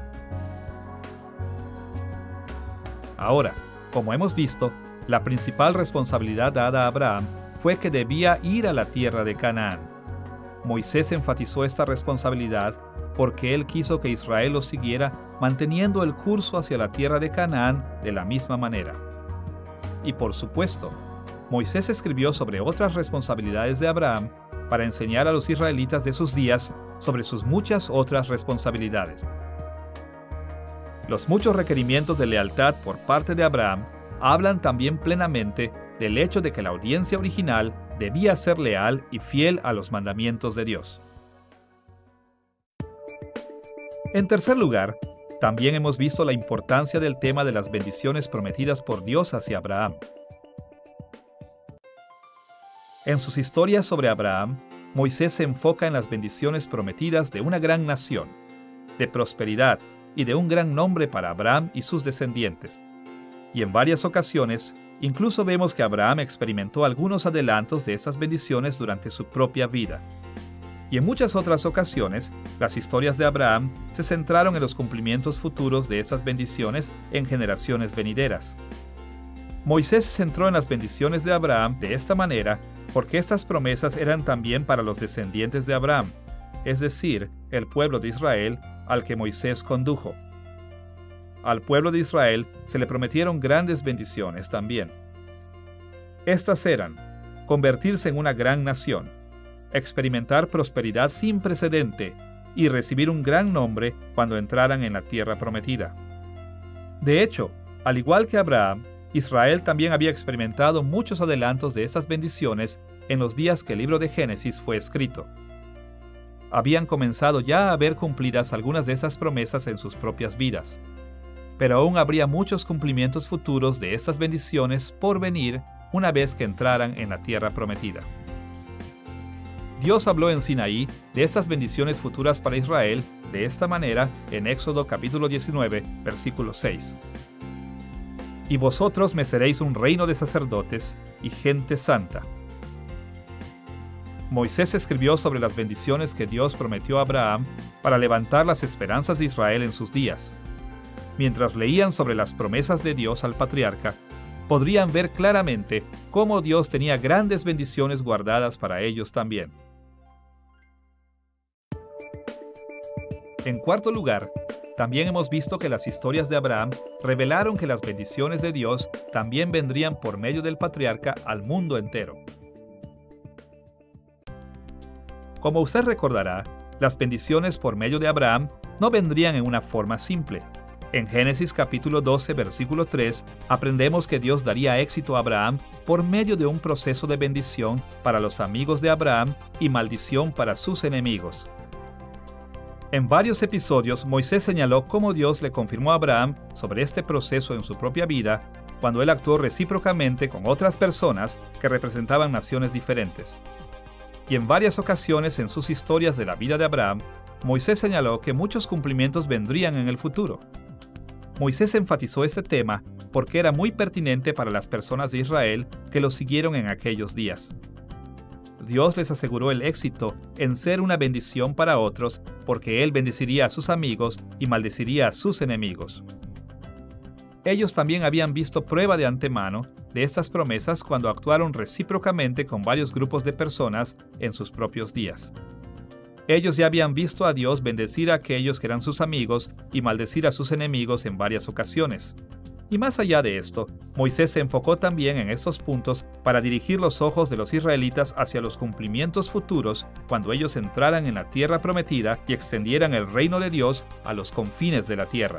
Ahora, como hemos visto, la principal responsabilidad dada a Abraham fue que debía ir a la tierra de Canaán. Moisés enfatizó esta responsabilidad porque él quiso que Israel lo siguiera manteniendo el curso hacia la tierra de Canaán de la misma manera. Y por supuesto, Moisés escribió sobre otras responsabilidades de Abraham para enseñar a los israelitas de sus días sobre sus muchas otras responsabilidades. Los muchos requerimientos de lealtad por parte de Abraham hablan también plenamente del hecho de que la audiencia original debía ser leal y fiel a los mandamientos de Dios. En tercer lugar, también hemos visto la importancia del tema de las bendiciones prometidas por Dios hacia Abraham. En sus historias sobre Abraham, Moisés se enfoca en las bendiciones prometidas de una gran nación, de prosperidad y de un gran nombre para Abraham y sus descendientes. Y en varias ocasiones, incluso vemos que Abraham experimentó algunos adelantos de esas bendiciones durante su propia vida. Y en muchas otras ocasiones, las historias de Abraham se centraron en los cumplimientos futuros de esas bendiciones en generaciones venideras. Moisés se centró en las bendiciones de Abraham de esta manera porque estas promesas eran también para los descendientes de Abraham, es decir, el pueblo de Israel al que Moisés condujo. Al pueblo de Israel se le prometieron grandes bendiciones también. Estas eran: convertirse en una gran nación, experimentar prosperidad sin precedente y recibir un gran nombre cuando entraran en la tierra prometida. De hecho, al igual que Abraham, Israel también había experimentado muchos adelantos de esas bendiciones en los días que el libro de Génesis fue escrito. Habían comenzado ya a ver cumplidas algunas de esas promesas en sus propias vidas, pero aún habría muchos cumplimientos futuros de estas bendiciones por venir una vez que entraran en la tierra prometida. Dios habló en Sinaí de estas bendiciones futuras para Israel de esta manera en Éxodo capítulo 19, versículo 6. Y vosotros me seréis un reino de sacerdotes y gente santa. Moisés escribió sobre las bendiciones que Dios prometió a Abraham para levantar las esperanzas de Israel en sus días. Mientras leían sobre las promesas de Dios al patriarca, podrían ver claramente cómo Dios tenía grandes bendiciones guardadas para ellos también. En cuarto lugar, también hemos visto que las historias de Abraham revelaron que las bendiciones de Dios también vendrían por medio del patriarca al mundo entero. Como usted recordará, las bendiciones por medio de Abraham no vendrían en una forma simple. En Génesis capítulo 12, versículo 3, aprendemos que Dios daría éxito a Abraham por medio de un proceso de bendición para los amigos de Abraham y maldición para sus enemigos. En varios episodios, Moisés señaló cómo Dios le confirmó a Abraham sobre este proceso en su propia vida, cuando él actuó recíprocamente con otras personas que representaban naciones diferentes. Y en varias ocasiones en sus historias de la vida de Abraham, Moisés señaló que muchos cumplimientos vendrían en el futuro. Moisés enfatizó este tema porque era muy pertinente para las personas de Israel que lo siguieron en aquellos días. Dios les aseguró el éxito en ser una bendición para otros porque Él bendeciría a sus amigos y maldeciría a sus enemigos. Ellos también habían visto prueba de antemano de estas promesas cuando actuaron recíprocamente con varios grupos de personas en sus propios días. Ellos ya habían visto a Dios bendecir a aquellos que eran sus amigos y maldecir a sus enemigos en varias ocasiones. Y más allá de esto, Moisés se enfocó también en estos puntos para dirigir los ojos de los israelitas hacia los cumplimientos futuros cuando ellos entraran en la tierra prometida y extendieran el reino de Dios a los confines de la tierra.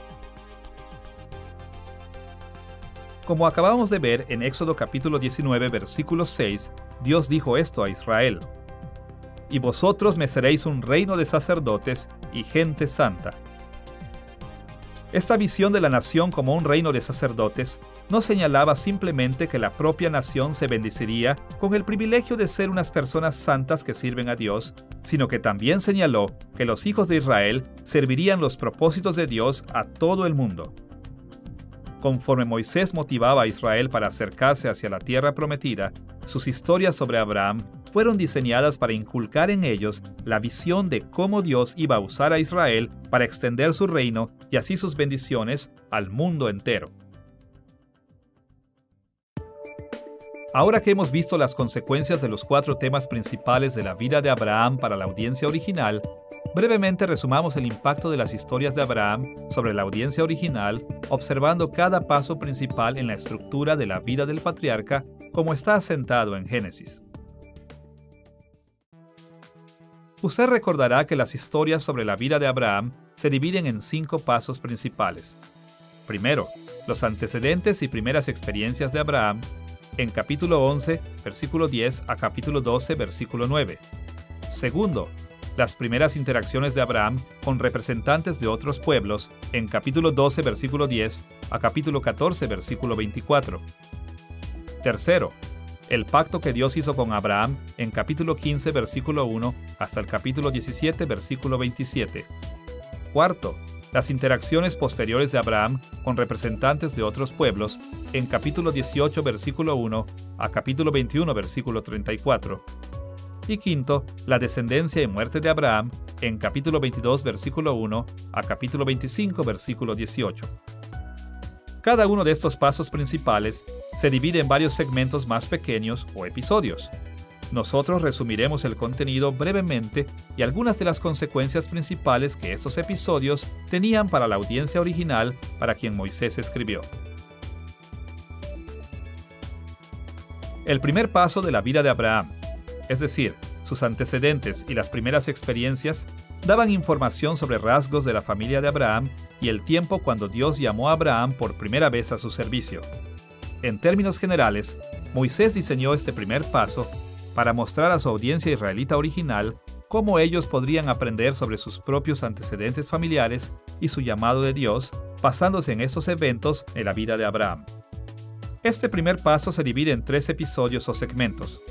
Como acabamos de ver en Éxodo capítulo 19, versículo 6, Dios dijo esto a Israel: «Y vosotros me seréis un reino de sacerdotes y gente santa». Esta visión de la nación como un reino de sacerdotes no señalaba simplemente que la propia nación se bendeciría con el privilegio de ser unas personas santas que sirven a Dios, sino que también señaló que los hijos de Israel servirían los propósitos de Dios a todo el mundo. Conforme Moisés motivaba a Israel para acercarse hacia la tierra prometida, sus historias sobre Abraham fueron diseñadas para inculcar en ellos la visión de cómo Dios iba a usar a Israel para extender su reino y así sus bendiciones al mundo entero. Ahora que hemos visto las consecuencias de los 4 temas principales de la vida de Abraham para la audiencia original, brevemente resumamos el impacto de las historias de Abraham sobre la audiencia original, observando cada paso principal en la estructura de la vida del patriarca como está asentado en Génesis. Usted recordará que las historias sobre la vida de Abraham se dividen en 5 pasos principales. Primero, los antecedentes y primeras experiencias de Abraham, en capítulo 11, versículo 10 a capítulo 12, versículo 9. Segundo, las primeras interacciones de Abraham con representantes de otros pueblos, en capítulo 12, versículo 10 a capítulo 14, versículo 24. Tercero, el pacto que Dios hizo con Abraham en capítulo 15, versículo 1 hasta el capítulo 17, versículo 27. Cuarto, las interacciones posteriores de Abraham con representantes de otros pueblos en capítulo 18, versículo 1 a capítulo 21, versículo 34. Y quinto, la descendencia y muerte de Abraham en capítulo 22, versículo 1 a capítulo 25, versículo 18. Cada uno de estos pasos principales se divide en varios segmentos más pequeños o episodios. Nosotros resumiremos el contenido brevemente y algunas de las consecuencias principales que estos episodios tenían para la audiencia original para quien Moisés escribió. El primer paso de la vida de Abraham, es decir, sus antecedentes y las primeras experiencias, daban información sobre rasgos de la familia de Abraham y el tiempo cuando Dios llamó a Abraham por primera vez a su servicio. En términos generales, Moisés diseñó este primer paso para mostrar a su audiencia israelita original cómo ellos podrían aprender sobre sus propios antecedentes familiares y su llamado de Dios, basándose en estos eventos en la vida de Abraham. Este primer paso se divide en 3 episodios o segmentos.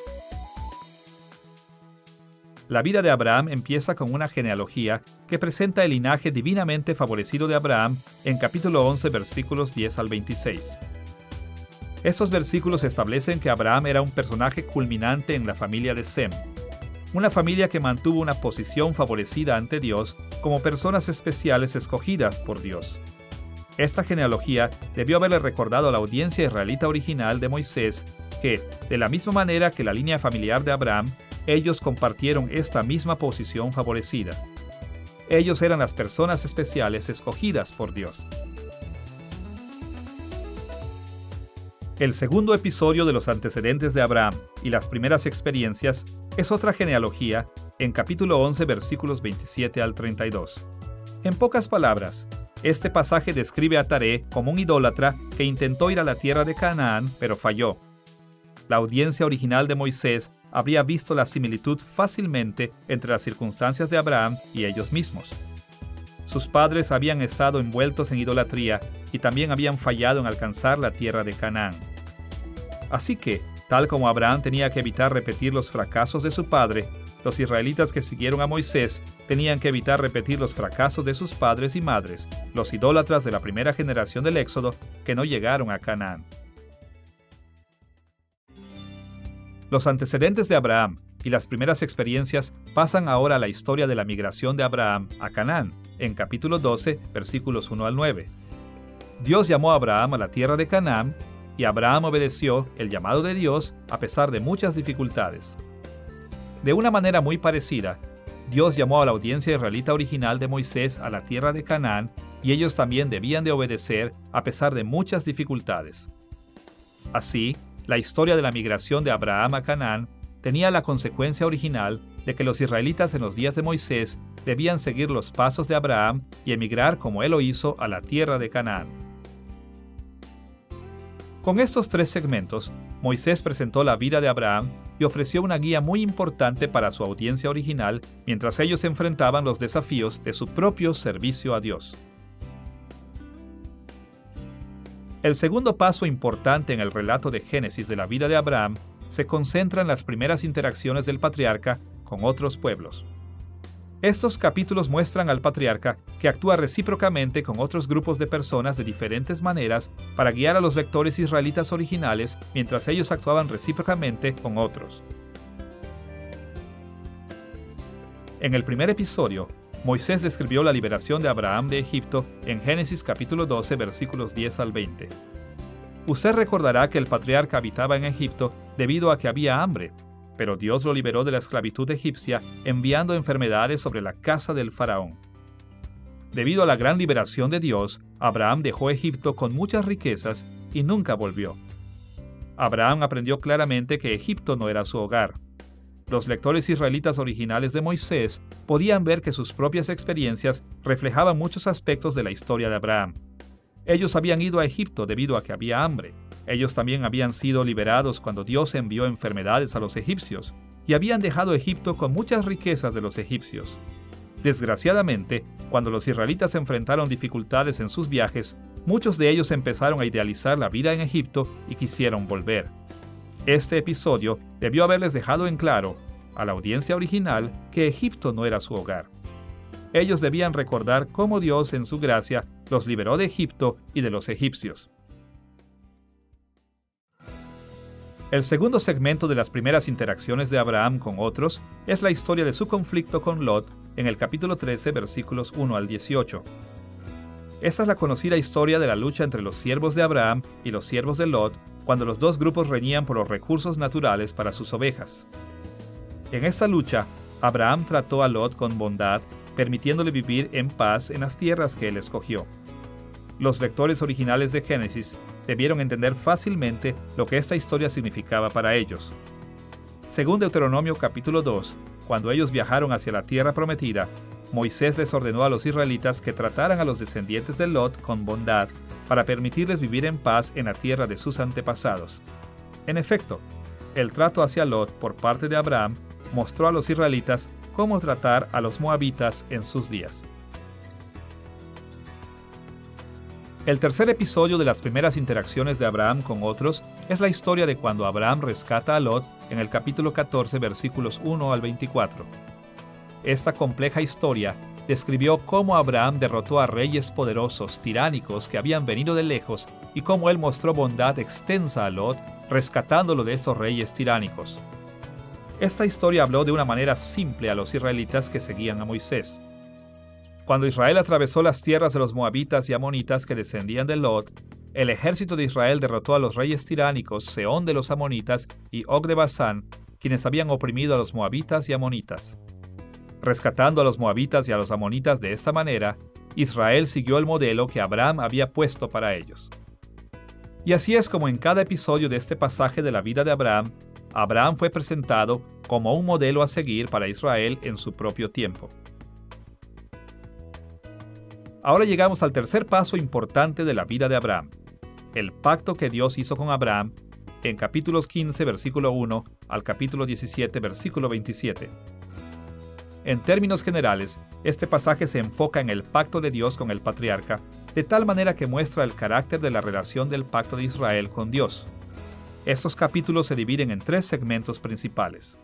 La vida de Abraham empieza con una genealogía que presenta el linaje divinamente favorecido de Abraham en capítulo 11, versículos 10 al 26. Estos versículos establecen que Abraham era un personaje culminante en la familia de Sem, una familia que mantuvo una posición favorecida ante Dios como personas especiales escogidas por Dios. Esta genealogía debió haberle recordado a la audiencia israelita original de Moisés que, de la misma manera que la línea familiar de Abraham, ellos compartieron esta misma posición favorecida. Ellos eran las personas especiales escogidas por Dios. El segundo episodio de los antecedentes de Abraham y las primeras experiencias es otra genealogía en capítulo 11, versículos 27 al 32. En pocas palabras, este pasaje describe a Taré como un idólatra que intentó ir a la tierra de Canaán, pero falló. La audiencia original de Moisés habría visto la similitud fácilmente entre las circunstancias de Abraham y ellos mismos. Sus padres habían estado envueltos en idolatría y también habían fallado en alcanzar la tierra de Canaán. Así que, tal como Abraham tenía que evitar repetir los fracasos de su padre, los israelitas que siguieron a Moisés tenían que evitar repetir los fracasos de sus padres y madres, los idólatras de la primera generación del Éxodo que no llegaron a Canaán. Los antecedentes de Abraham y las primeras experiencias pasan ahora a la historia de la migración de Abraham a Canaán, en capítulo 12, versículos 1 al 9. Dios llamó a Abraham a la tierra de Canaán, y Abraham obedeció el llamado de Dios a pesar de muchas dificultades. De una manera muy parecida, Dios llamó a la audiencia israelita original de Moisés a la tierra de Canaán y ellos también debían de obedecer a pesar de muchas dificultades. Así, la historia de la migración de Abraham a Canaán tenía la consecuencia original de que los israelitas en los días de Moisés debían seguir los pasos de Abraham y emigrar como él lo hizo a la tierra de Canaán. Con estos 3 segmentos, Moisés presentó la vida de Abraham y ofreció una guía muy importante para su audiencia original mientras ellos enfrentaban los desafíos de su propio servicio a Dios. El segundo paso importante en el relato de Génesis de la vida de Abraham se concentra en las primeras interacciones del patriarca con otros pueblos. Estos capítulos muestran al patriarca que actúa recíprocamente con otros grupos de personas de diferentes maneras para guiar a los lectores israelitas originales mientras ellos actuaban recíprocamente con otros. En el primer episodio, Moisés describió la liberación de Abraham de Egipto en Génesis capítulo 12 versículos 10 al 20. Usted recordará que el patriarca habitaba en Egipto debido a que había hambre, pero Dios lo liberó de la esclavitud egipcia enviando enfermedades sobre la casa del faraón. Debido a la gran liberación de Dios, Abraham dejó Egipto con muchas riquezas y nunca volvió. Abraham aprendió claramente que Egipto no era su hogar. Los lectores israelitas originales de Moisés podían ver que sus propias experiencias reflejaban muchos aspectos de la historia de Abraham. Ellos habían ido a Egipto debido a que había hambre. Ellos también habían sido liberados cuando Dios envió enfermedades a los egipcios, y habían dejado Egipto con muchas riquezas de los egipcios. Desgraciadamente, cuando los israelitas enfrentaron dificultades en sus viajes, muchos de ellos empezaron a idealizar la vida en Egipto y quisieron volver. Este episodio debió haberles dejado en claro a la audiencia original que Egipto no era su hogar. Ellos debían recordar cómo Dios en su gracia los liberó de Egipto y de los egipcios. El segundo segmento de las primeras interacciones de Abraham con otros es la historia de su conflicto con Lot en el capítulo 13, versículos 1 al 18. Esta es la conocida historia de la lucha entre los siervos de Abraham y los siervos de Lot cuando los dos grupos reñían por los recursos naturales para sus ovejas. En esta lucha, Abraham trató a Lot con bondad, permitiéndole vivir en paz en las tierras que él escogió. Los lectores originales de Génesis debieron entender fácilmente lo que esta historia significaba para ellos. Según Deuteronomio capítulo 2, cuando ellos viajaron hacia la tierra prometida, Moisés les ordenó a los israelitas que trataran a los descendientes de Lot con bondad para permitirles vivir en paz en la tierra de sus antepasados. En efecto, el trato hacia Lot por parte de Abraham mostró a los israelitas cómo tratar a los moabitas en sus días. El tercer episodio de las primeras interacciones de Abraham con otros es la historia de cuando Abraham rescata a Lot en el capítulo 14, versículos 1 al 24. Esta compleja historia describió cómo Abraham derrotó a reyes poderosos, tiránicos que habían venido de lejos y cómo él mostró bondad extensa a Lot, rescatándolo de estos reyes tiránicos. Esta historia habló de una manera simple a los israelitas que seguían a Moisés. Cuando Israel atravesó las tierras de los moabitas y amonitas que descendían de Lot, el ejército de Israel derrotó a los reyes tiránicos Sehón de los amonitas y Og de Basán, quienes habían oprimido a los moabitas y amonitas. Rescatando a los moabitas y a los amonitas de esta manera, Israel siguió el modelo que Abraham había puesto para ellos. Y así es como en cada episodio de este pasaje de la vida de Abraham, Abraham fue presentado como un modelo a seguir para Israel en su propio tiempo. Ahora llegamos al tercer paso importante de la vida de Abraham, el pacto que Dios hizo con Abraham en capítulos 15, versículo 1 al capítulo 17, versículo 27. En términos generales, este pasaje se enfoca en el pacto de Dios con el patriarca, de tal manera que muestra el carácter de la relación del pacto de Israel con Dios. Estos capítulos se dividen en 3 segmentos principales.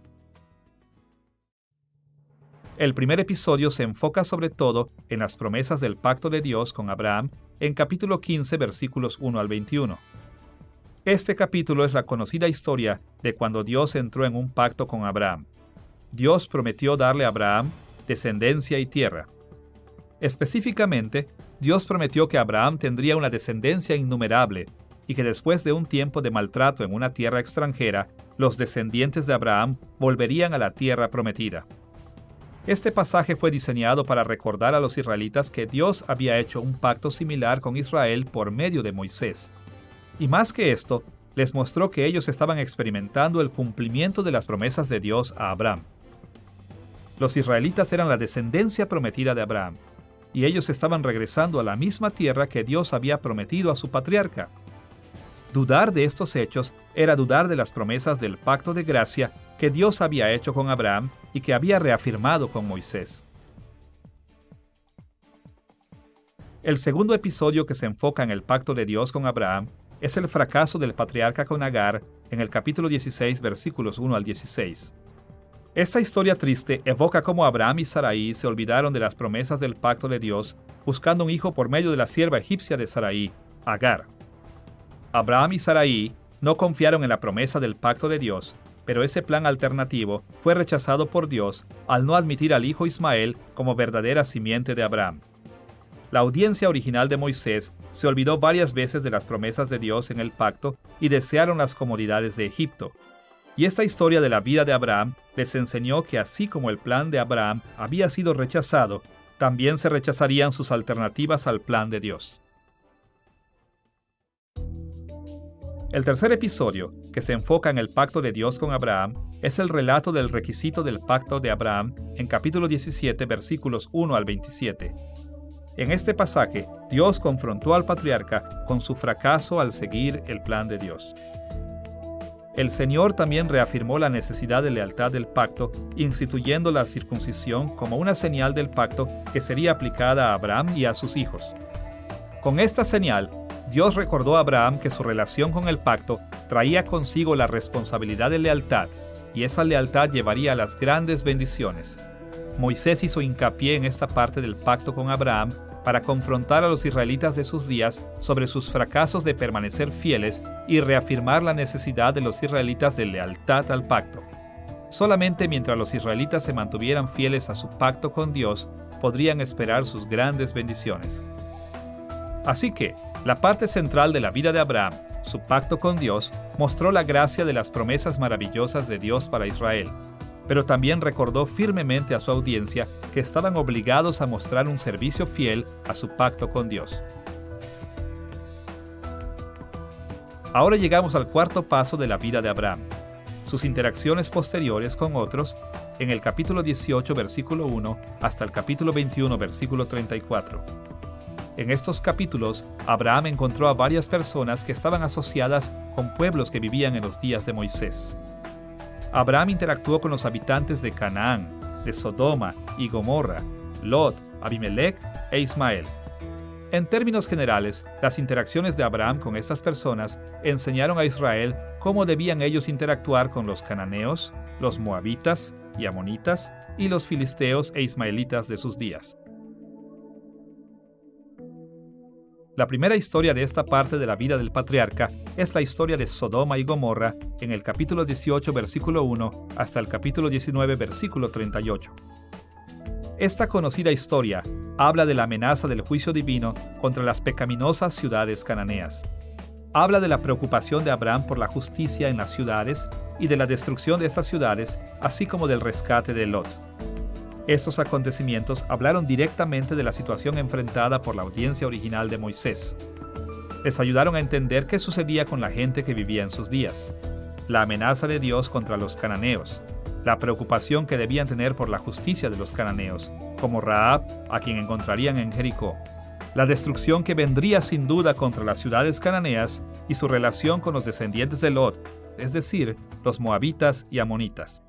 El primer episodio se enfoca sobre todo en las promesas del pacto de Dios con Abraham en capítulo 15, versículos 1 al 21. Este capítulo es la conocida historia de cuando Dios entró en un pacto con Abraham. Dios prometió darle a Abraham descendencia y tierra. Específicamente, Dios prometió que Abraham tendría una descendencia innumerable y que después de un tiempo de maltrato en una tierra extranjera, los descendientes de Abraham volverían a la tierra prometida. Este pasaje fue diseñado para recordar a los israelitas que Dios había hecho un pacto similar con Israel por medio de Moisés. Y más que esto, les mostró que ellos estaban experimentando el cumplimiento de las promesas de Dios a Abraham. Los israelitas eran la descendencia prometida de Abraham, y ellos estaban regresando a la misma tierra que Dios había prometido a su patriarca. Dudar de estos hechos era dudar de las promesas del pacto de gracia que Dios había hecho con Abraham y que había reafirmado con Moisés. El segundo episodio que se enfoca en el pacto de Dios con Abraham es el fracaso del patriarca con Agar en el capítulo 16, versículos 1 al 16. Esta historia triste evoca cómo Abraham y Sarai se olvidaron de las promesas del pacto de Dios, buscando un hijo por medio de la sierva egipcia de Sarai, Agar. Abraham y Sarai no confiaron en la promesa del pacto de Dios, pero ese plan alternativo fue rechazado por Dios al no admitir al hijo Ismael como verdadera simiente de Abraham. La audiencia original de Moisés se olvidó varias veces de las promesas de Dios en el pacto y desearon las comodidades de Egipto. Y esta historia de la vida de Abraham les enseñó que así como el plan de Abraham había sido rechazado, también se rechazarían sus alternativas al plan de Dios. El tercer episodio, que se enfoca en el pacto de Dios con Abraham, es el relato del requisito del pacto de Abraham en capítulo 17, versículos 1 al 27. En este pasaje, Dios confrontó al patriarca con su fracaso al seguir el plan de Dios. El Señor también reafirmó la necesidad de lealtad del pacto, instituyendo la circuncisión como una señal del pacto que sería aplicada a Abraham y a sus hijos. Con esta señal, Dios recordó a Abraham que su relación con el pacto traía consigo la responsabilidad de lealtad, y esa lealtad llevaría a las grandes bendiciones. Moisés hizo hincapié en esta parte del pacto con Abraham para confrontar a los israelitas de sus días sobre sus fracasos de permanecer fieles y reafirmar la necesidad de los israelitas de lealtad al pacto. Solamente mientras los israelitas se mantuvieran fieles a su pacto con Dios, podrían esperar sus grandes bendiciones. Así que, la parte central de la vida de Abraham, su pacto con Dios, mostró la gracia de las promesas maravillosas de Dios para Israel, pero también recordó firmemente a su audiencia que estaban obligados a mostrar un servicio fiel a su pacto con Dios. Ahora llegamos al cuarto paso de la vida de Abraham, sus interacciones posteriores con otros, en el capítulo 18, versículo 1, hasta el capítulo 21, versículo 34. En estos capítulos, Abraham encontró a varias personas que estaban asociadas con pueblos que vivían en los días de Moisés. Abraham interactuó con los habitantes de Canaán, de Sodoma y Gomorra, Lot, Abimelech e Ismael. En términos generales, las interacciones de Abraham con estas personas enseñaron a Israel cómo debían ellos interactuar con los cananeos, los moabitas y amonitas y los filisteos e ismaelitas de sus días. La primera historia de esta parte de la vida del patriarca es la historia de Sodoma y Gomorra en el capítulo 18, versículo 1, hasta el capítulo 19, versículo 38. Esta conocida historia habla de la amenaza del juicio divino contra las pecaminosas ciudades cananeas. Habla de la preocupación de Abraham por la justicia en las ciudades y de la destrucción de estas ciudades, así como del rescate de Lot. Estos acontecimientos hablaron directamente de la situación enfrentada por la audiencia original de Moisés. Les ayudaron a entender qué sucedía con la gente que vivía en sus días, la amenaza de Dios contra los cananeos, la preocupación que debían tener por la justicia de los cananeos, como Rahab, a quien encontrarían en Jericó, la destrucción que vendría sin duda contra las ciudades cananeas y su relación con los descendientes de Lot, es decir, los moabitas y amonitas.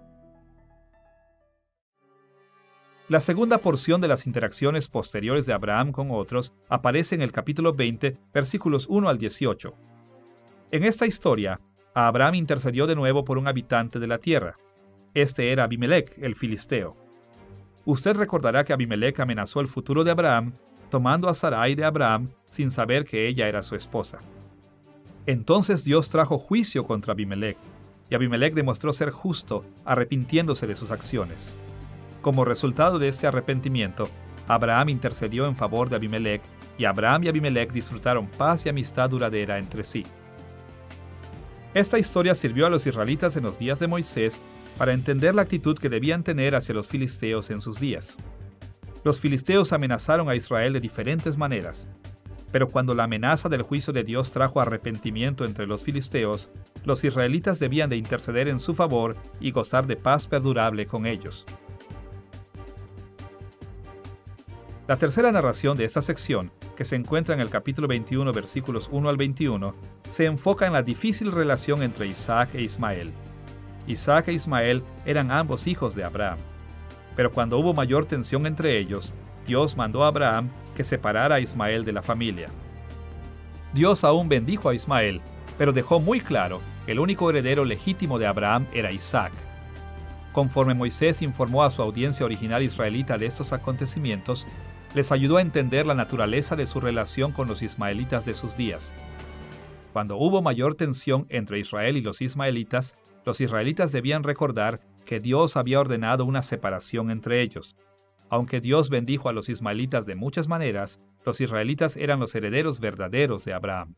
La segunda porción de las interacciones posteriores de Abraham con otros aparece en el capítulo 20, versículos 1 al 18. En esta historia, Abraham intercedió de nuevo por un habitante de la tierra. Este era Abimelech, el filisteo. Usted recordará que Abimelech amenazó el futuro de Abraham, tomando a Sarai de Abraham sin saber que ella era su esposa. Entonces Dios trajo juicio contra Abimelech, y Abimelech demostró ser justo, arrepintiéndose de sus acciones. Como resultado de este arrepentimiento, Abraham intercedió en favor de Abimelech, y Abraham y Abimelech disfrutaron paz y amistad duradera entre sí. Esta historia sirvió a los israelitas en los días de Moisés para entender la actitud que debían tener hacia los filisteos en sus días. Los filisteos amenazaron a Israel de diferentes maneras, pero cuando la amenaza del juicio de Dios trajo arrepentimiento entre los filisteos, los israelitas debían de interceder en su favor y gozar de paz perdurable con ellos. La tercera narración de esta sección, que se encuentra en el capítulo 21, versículos 1 al 21, se enfoca en la difícil relación entre Isaac e Ismael. Isaac e Ismael eran ambos hijos de Abraham. Pero cuando hubo mayor tensión entre ellos, Dios mandó a Abraham que separara a Ismael de la familia. Dios aún bendijo a Ismael, pero dejó muy claro que el único heredero legítimo de Abraham era Isaac. Conforme Moisés informó a su audiencia original israelita de estos acontecimientos, les ayudó a entender la naturaleza de su relación con los ismaelitas de sus días. Cuando hubo mayor tensión entre Israel y los israelitas debían recordar que Dios había ordenado una separación entre ellos. Aunque Dios bendijo a los ismaelitas de muchas maneras, los israelitas eran los herederos verdaderos de Abraham.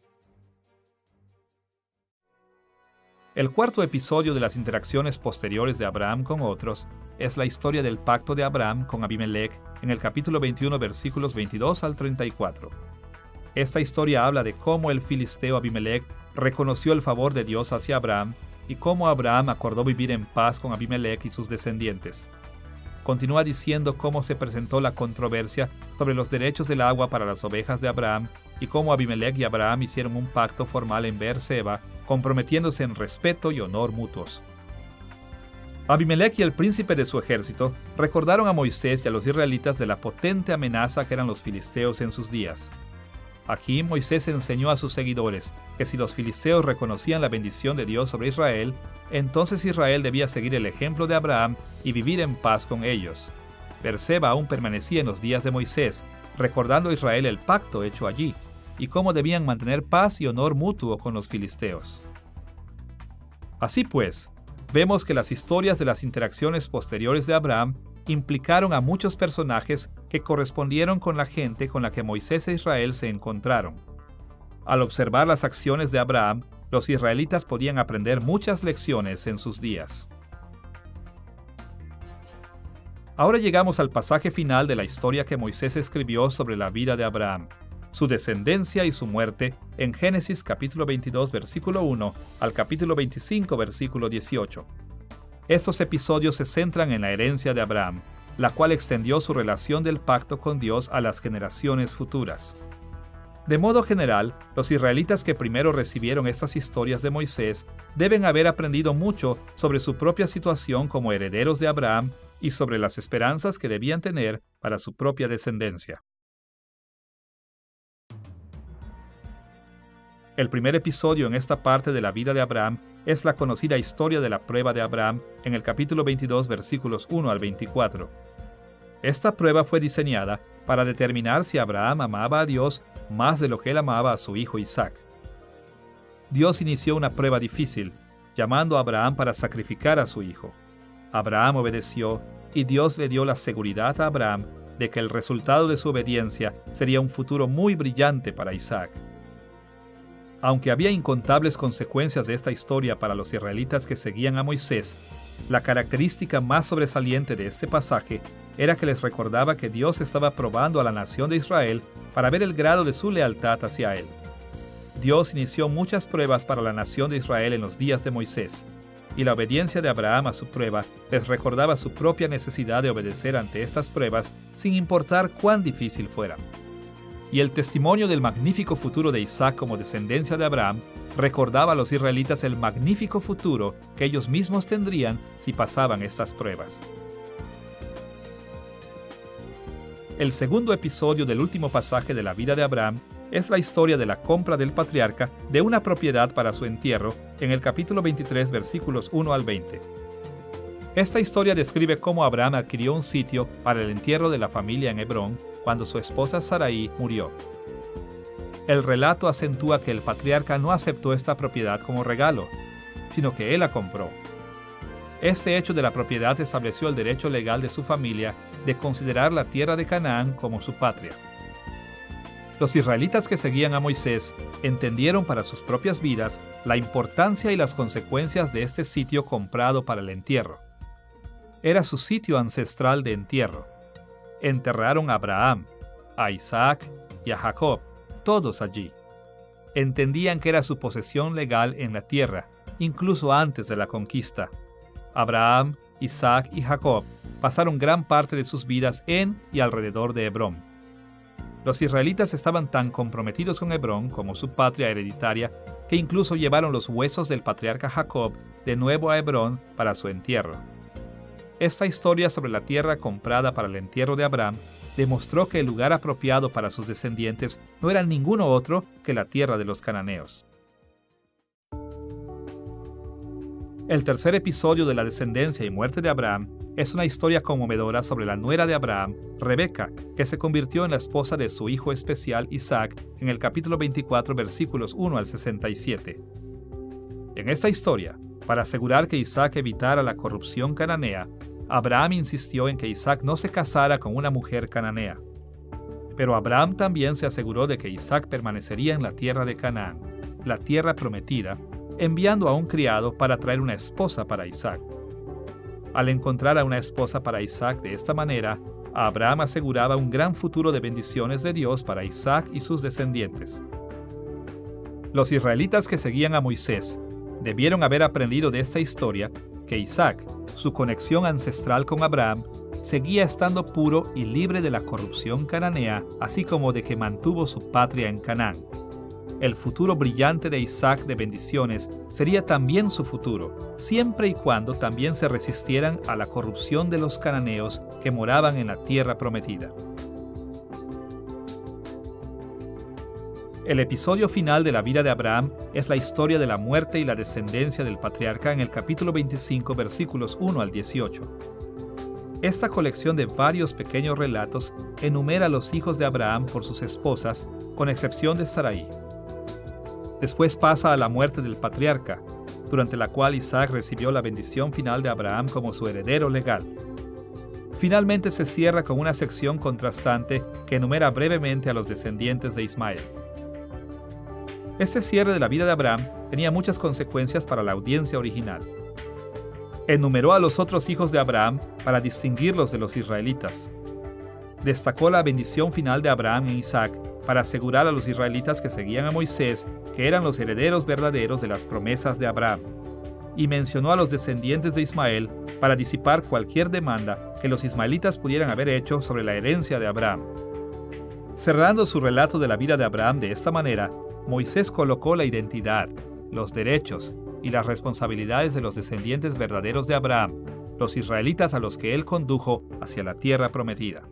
El cuarto episodio de las interacciones posteriores de Abraham con otros es la historia del pacto de Abraham con Abimelech en el capítulo 21, versículos 22 al 34. Esta historia habla de cómo el filisteo Abimelech reconoció el favor de Dios hacia Abraham y cómo Abraham acordó vivir en paz con Abimelech y sus descendientes. Continúa diciendo cómo se presentó la controversia sobre los derechos del agua para las ovejas de Abraham y cómo Abimelech y Abraham hicieron un pacto formal en Beerseba, comprometiéndose en respeto y honor mutuos. Abimelech y el príncipe de su ejército recordaron a Moisés y a los israelitas de la potente amenaza que eran los filisteos en sus días. Aquí Moisés enseñó a sus seguidores que si los filisteos reconocían la bendición de Dios sobre Israel, entonces Israel debía seguir el ejemplo de Abraham y vivir en paz con ellos. Beerseba aún permanecía en los días de Moisés, recordando a Israel el pacto hecho allí, y cómo debían mantener paz y honor mutuo con los filisteos. Así pues, vemos que las historias de las interacciones posteriores de Abraham implicaron a muchos personajes que correspondieron con la gente con la que Moisés e Israel se encontraron. Al observar las acciones de Abraham, los israelitas podían aprender muchas lecciones en sus días. Ahora llegamos al pasaje final de la historia que Moisés escribió sobre la vida de Abraham, su descendencia y su muerte en Génesis capítulo 22 versículo 1 al capítulo 25 versículo 18. Estos episodios se centran en la herencia de Abraham, la cual extendió su relación del pacto con Dios a las generaciones futuras. De modo general, los israelitas que primero recibieron estas historias de Moisés deben haber aprendido mucho sobre su propia situación como herederos de Abraham y sobre las esperanzas que debían tener para su propia descendencia. El primer episodio en esta parte de la vida de Abraham es la conocida historia de la prueba de Abraham en el capítulo 22 versículos 1 al 24. Esta prueba fue diseñada para determinar si Abraham amaba a Dios más de lo que él amaba a su hijo Isaac. Dios inició una prueba difícil, llamando a Abraham para sacrificar a su hijo. Abraham obedeció y Dios le dio la seguridad a Abraham de que el resultado de su obediencia sería un futuro muy brillante para Isaac. Aunque había incontables consecuencias de esta historia para los israelitas que seguían a Moisés, la característica más sobresaliente de este pasaje era que les recordaba que Dios estaba probando a la nación de Israel para ver el grado de su lealtad hacia él. Dios inició muchas pruebas para la nación de Israel en los días de Moisés, y la obediencia de Abraham a su prueba les recordaba su propia necesidad de obedecer ante estas pruebas sin importar cuán difícil fuera. Y el testimonio del magnífico futuro de Isaac como descendencia de Abraham recordaba a los israelitas el magnífico futuro que ellos mismos tendrían si pasaban estas pruebas. El segundo episodio del último pasaje de la vida de Abraham es la historia de la compra del patriarca de una propiedad para su entierro en el capítulo 23 versículos 1 al 20. Esta historia describe cómo Abraham adquirió un sitio para el entierro de la familia en Hebrón cuando su esposa Sarai murió. El relato acentúa que el patriarca no aceptó esta propiedad como regalo, sino que él la compró. Este hecho de la propiedad estableció el derecho legal de su familia de considerar la tierra de Canaán como su patria. Los israelitas que seguían a Moisés entendieron para sus propias vidas la importancia y las consecuencias de este sitio comprado para el entierro. Era su sitio ancestral de entierro. Enterraron a Abraham, a Isaac y a Jacob, todos allí. Entendían que era su posesión legal en la tierra, incluso antes de la conquista. Abraham, Isaac y Jacob pasaron gran parte de sus vidas en y alrededor de Hebrón. Los israelitas estaban tan comprometidos con Hebrón como su patria hereditaria que incluso llevaron los huesos del patriarca Jacob de nuevo a Hebrón para su entierro. Esta historia sobre la tierra comprada para el entierro de Abraham demostró que el lugar apropiado para sus descendientes no era ninguno otro que la tierra de los cananeos. El tercer episodio de la descendencia y muerte de Abraham es una historia conmovedora sobre la nuera de Abraham, Rebeca, que se convirtió en la esposa de su hijo especial Isaac en el capítulo 24, versículos 1 al 67. En esta historia, para asegurar que Isaac evitara la corrupción cananea, Abraham insistió en que Isaac no se casara con una mujer cananea. Pero Abraham también se aseguró de que Isaac permanecería en la tierra de Canaán, la tierra prometida, enviando a un criado para traer una esposa para Isaac. Al encontrar a una esposa para Isaac de esta manera, Abraham aseguraba un gran futuro de bendiciones de Dios para Isaac y sus descendientes. Los israelitas que seguían a Moisés debieron haber aprendido de esta historia que Isaac, su conexión ancestral con Abraham, seguía estando puro y libre de la corrupción cananea, así como de que mantuvo su patria en Canaán. El futuro brillante de Isaac de bendiciones sería también su futuro, siempre y cuando también se resistieran a la corrupción de los cananeos que moraban en la tierra prometida. El episodio final de la vida de Abraham es la historia de la muerte y la descendencia del patriarca en el capítulo 25, versículos 1 al 18. Esta colección de varios pequeños relatos enumera a los hijos de Abraham por sus esposas, con excepción de Sarai. Después pasa a la muerte del patriarca, durante la cual Isaac recibió la bendición final de Abraham como su heredero legal. Finalmente se cierra con una sección contrastante que enumera brevemente a los descendientes de Ismael. Este cierre de la vida de Abraham tenía muchas consecuencias para la audiencia original. Enumeró a los otros hijos de Abraham para distinguirlos de los israelitas. Destacó la bendición final de Abraham en Isaac para asegurar a los israelitas que seguían a Moisés que eran los herederos verdaderos de las promesas de Abraham. Y mencionó a los descendientes de Ismael para disipar cualquier demanda que los ismaelitas pudieran haber hecho sobre la herencia de Abraham. Cerrando su relato de la vida de Abraham de esta manera, Moisés colocó la identidad, los derechos y las responsabilidades de los descendientes verdaderos de Abraham, los israelitas a los que él condujo hacia la tierra prometida.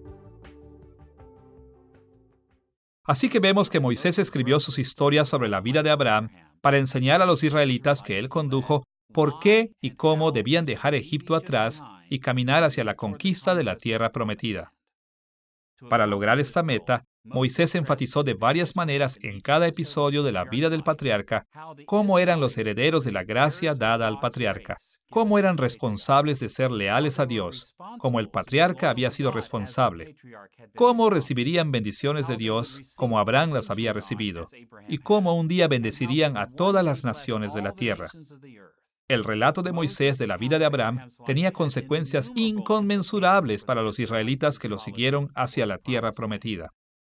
Así que vemos que Moisés escribió sus historias sobre la vida de Abraham para enseñar a los israelitas que él condujo por qué y cómo debían dejar Egipto atrás y caminar hacia la conquista de la tierra prometida. Para lograr esta meta, Moisés enfatizó de varias maneras en cada episodio de la vida del patriarca cómo eran los herederos de la gracia dada al patriarca, cómo eran responsables de ser leales a Dios, como el patriarca había sido responsable, cómo recibirían bendiciones de Dios como Abraham las había recibido, y cómo un día bendecirían a todas las naciones de la tierra. El relato de Moisés de la vida de Abraham tenía consecuencias inconmensurables para los israelitas que lo siguieron hacia la tierra prometida.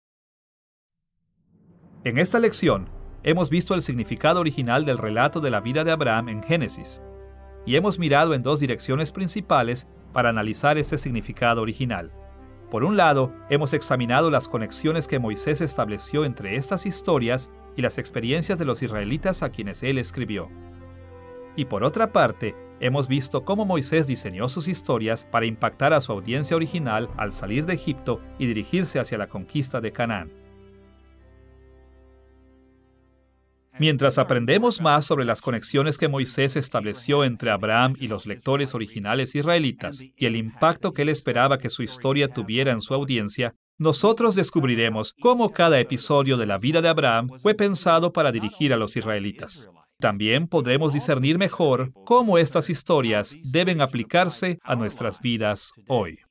En esta lección, hemos visto el significado original del relato de la vida de Abraham en Génesis, y hemos mirado en dos direcciones principales para analizar ese significado original. Por un lado, hemos examinado las conexiones que Moisés estableció entre estas historias y las experiencias de los israelitas a quienes él escribió. Y por otra parte, hemos visto cómo Moisés diseñó sus historias para impactar a su audiencia original al salir de Egipto y dirigirse hacia la conquista de Canaán. Mientras aprendemos más sobre las conexiones que Moisés estableció entre Abraham y los lectores originales israelitas y el impacto que él esperaba que su historia tuviera en su audiencia, nosotros descubriremos cómo cada episodio de la vida de Abraham fue pensado para dirigir a los israelitas. También podremos discernir mejor cómo estas historias deben aplicarse a nuestras vidas hoy.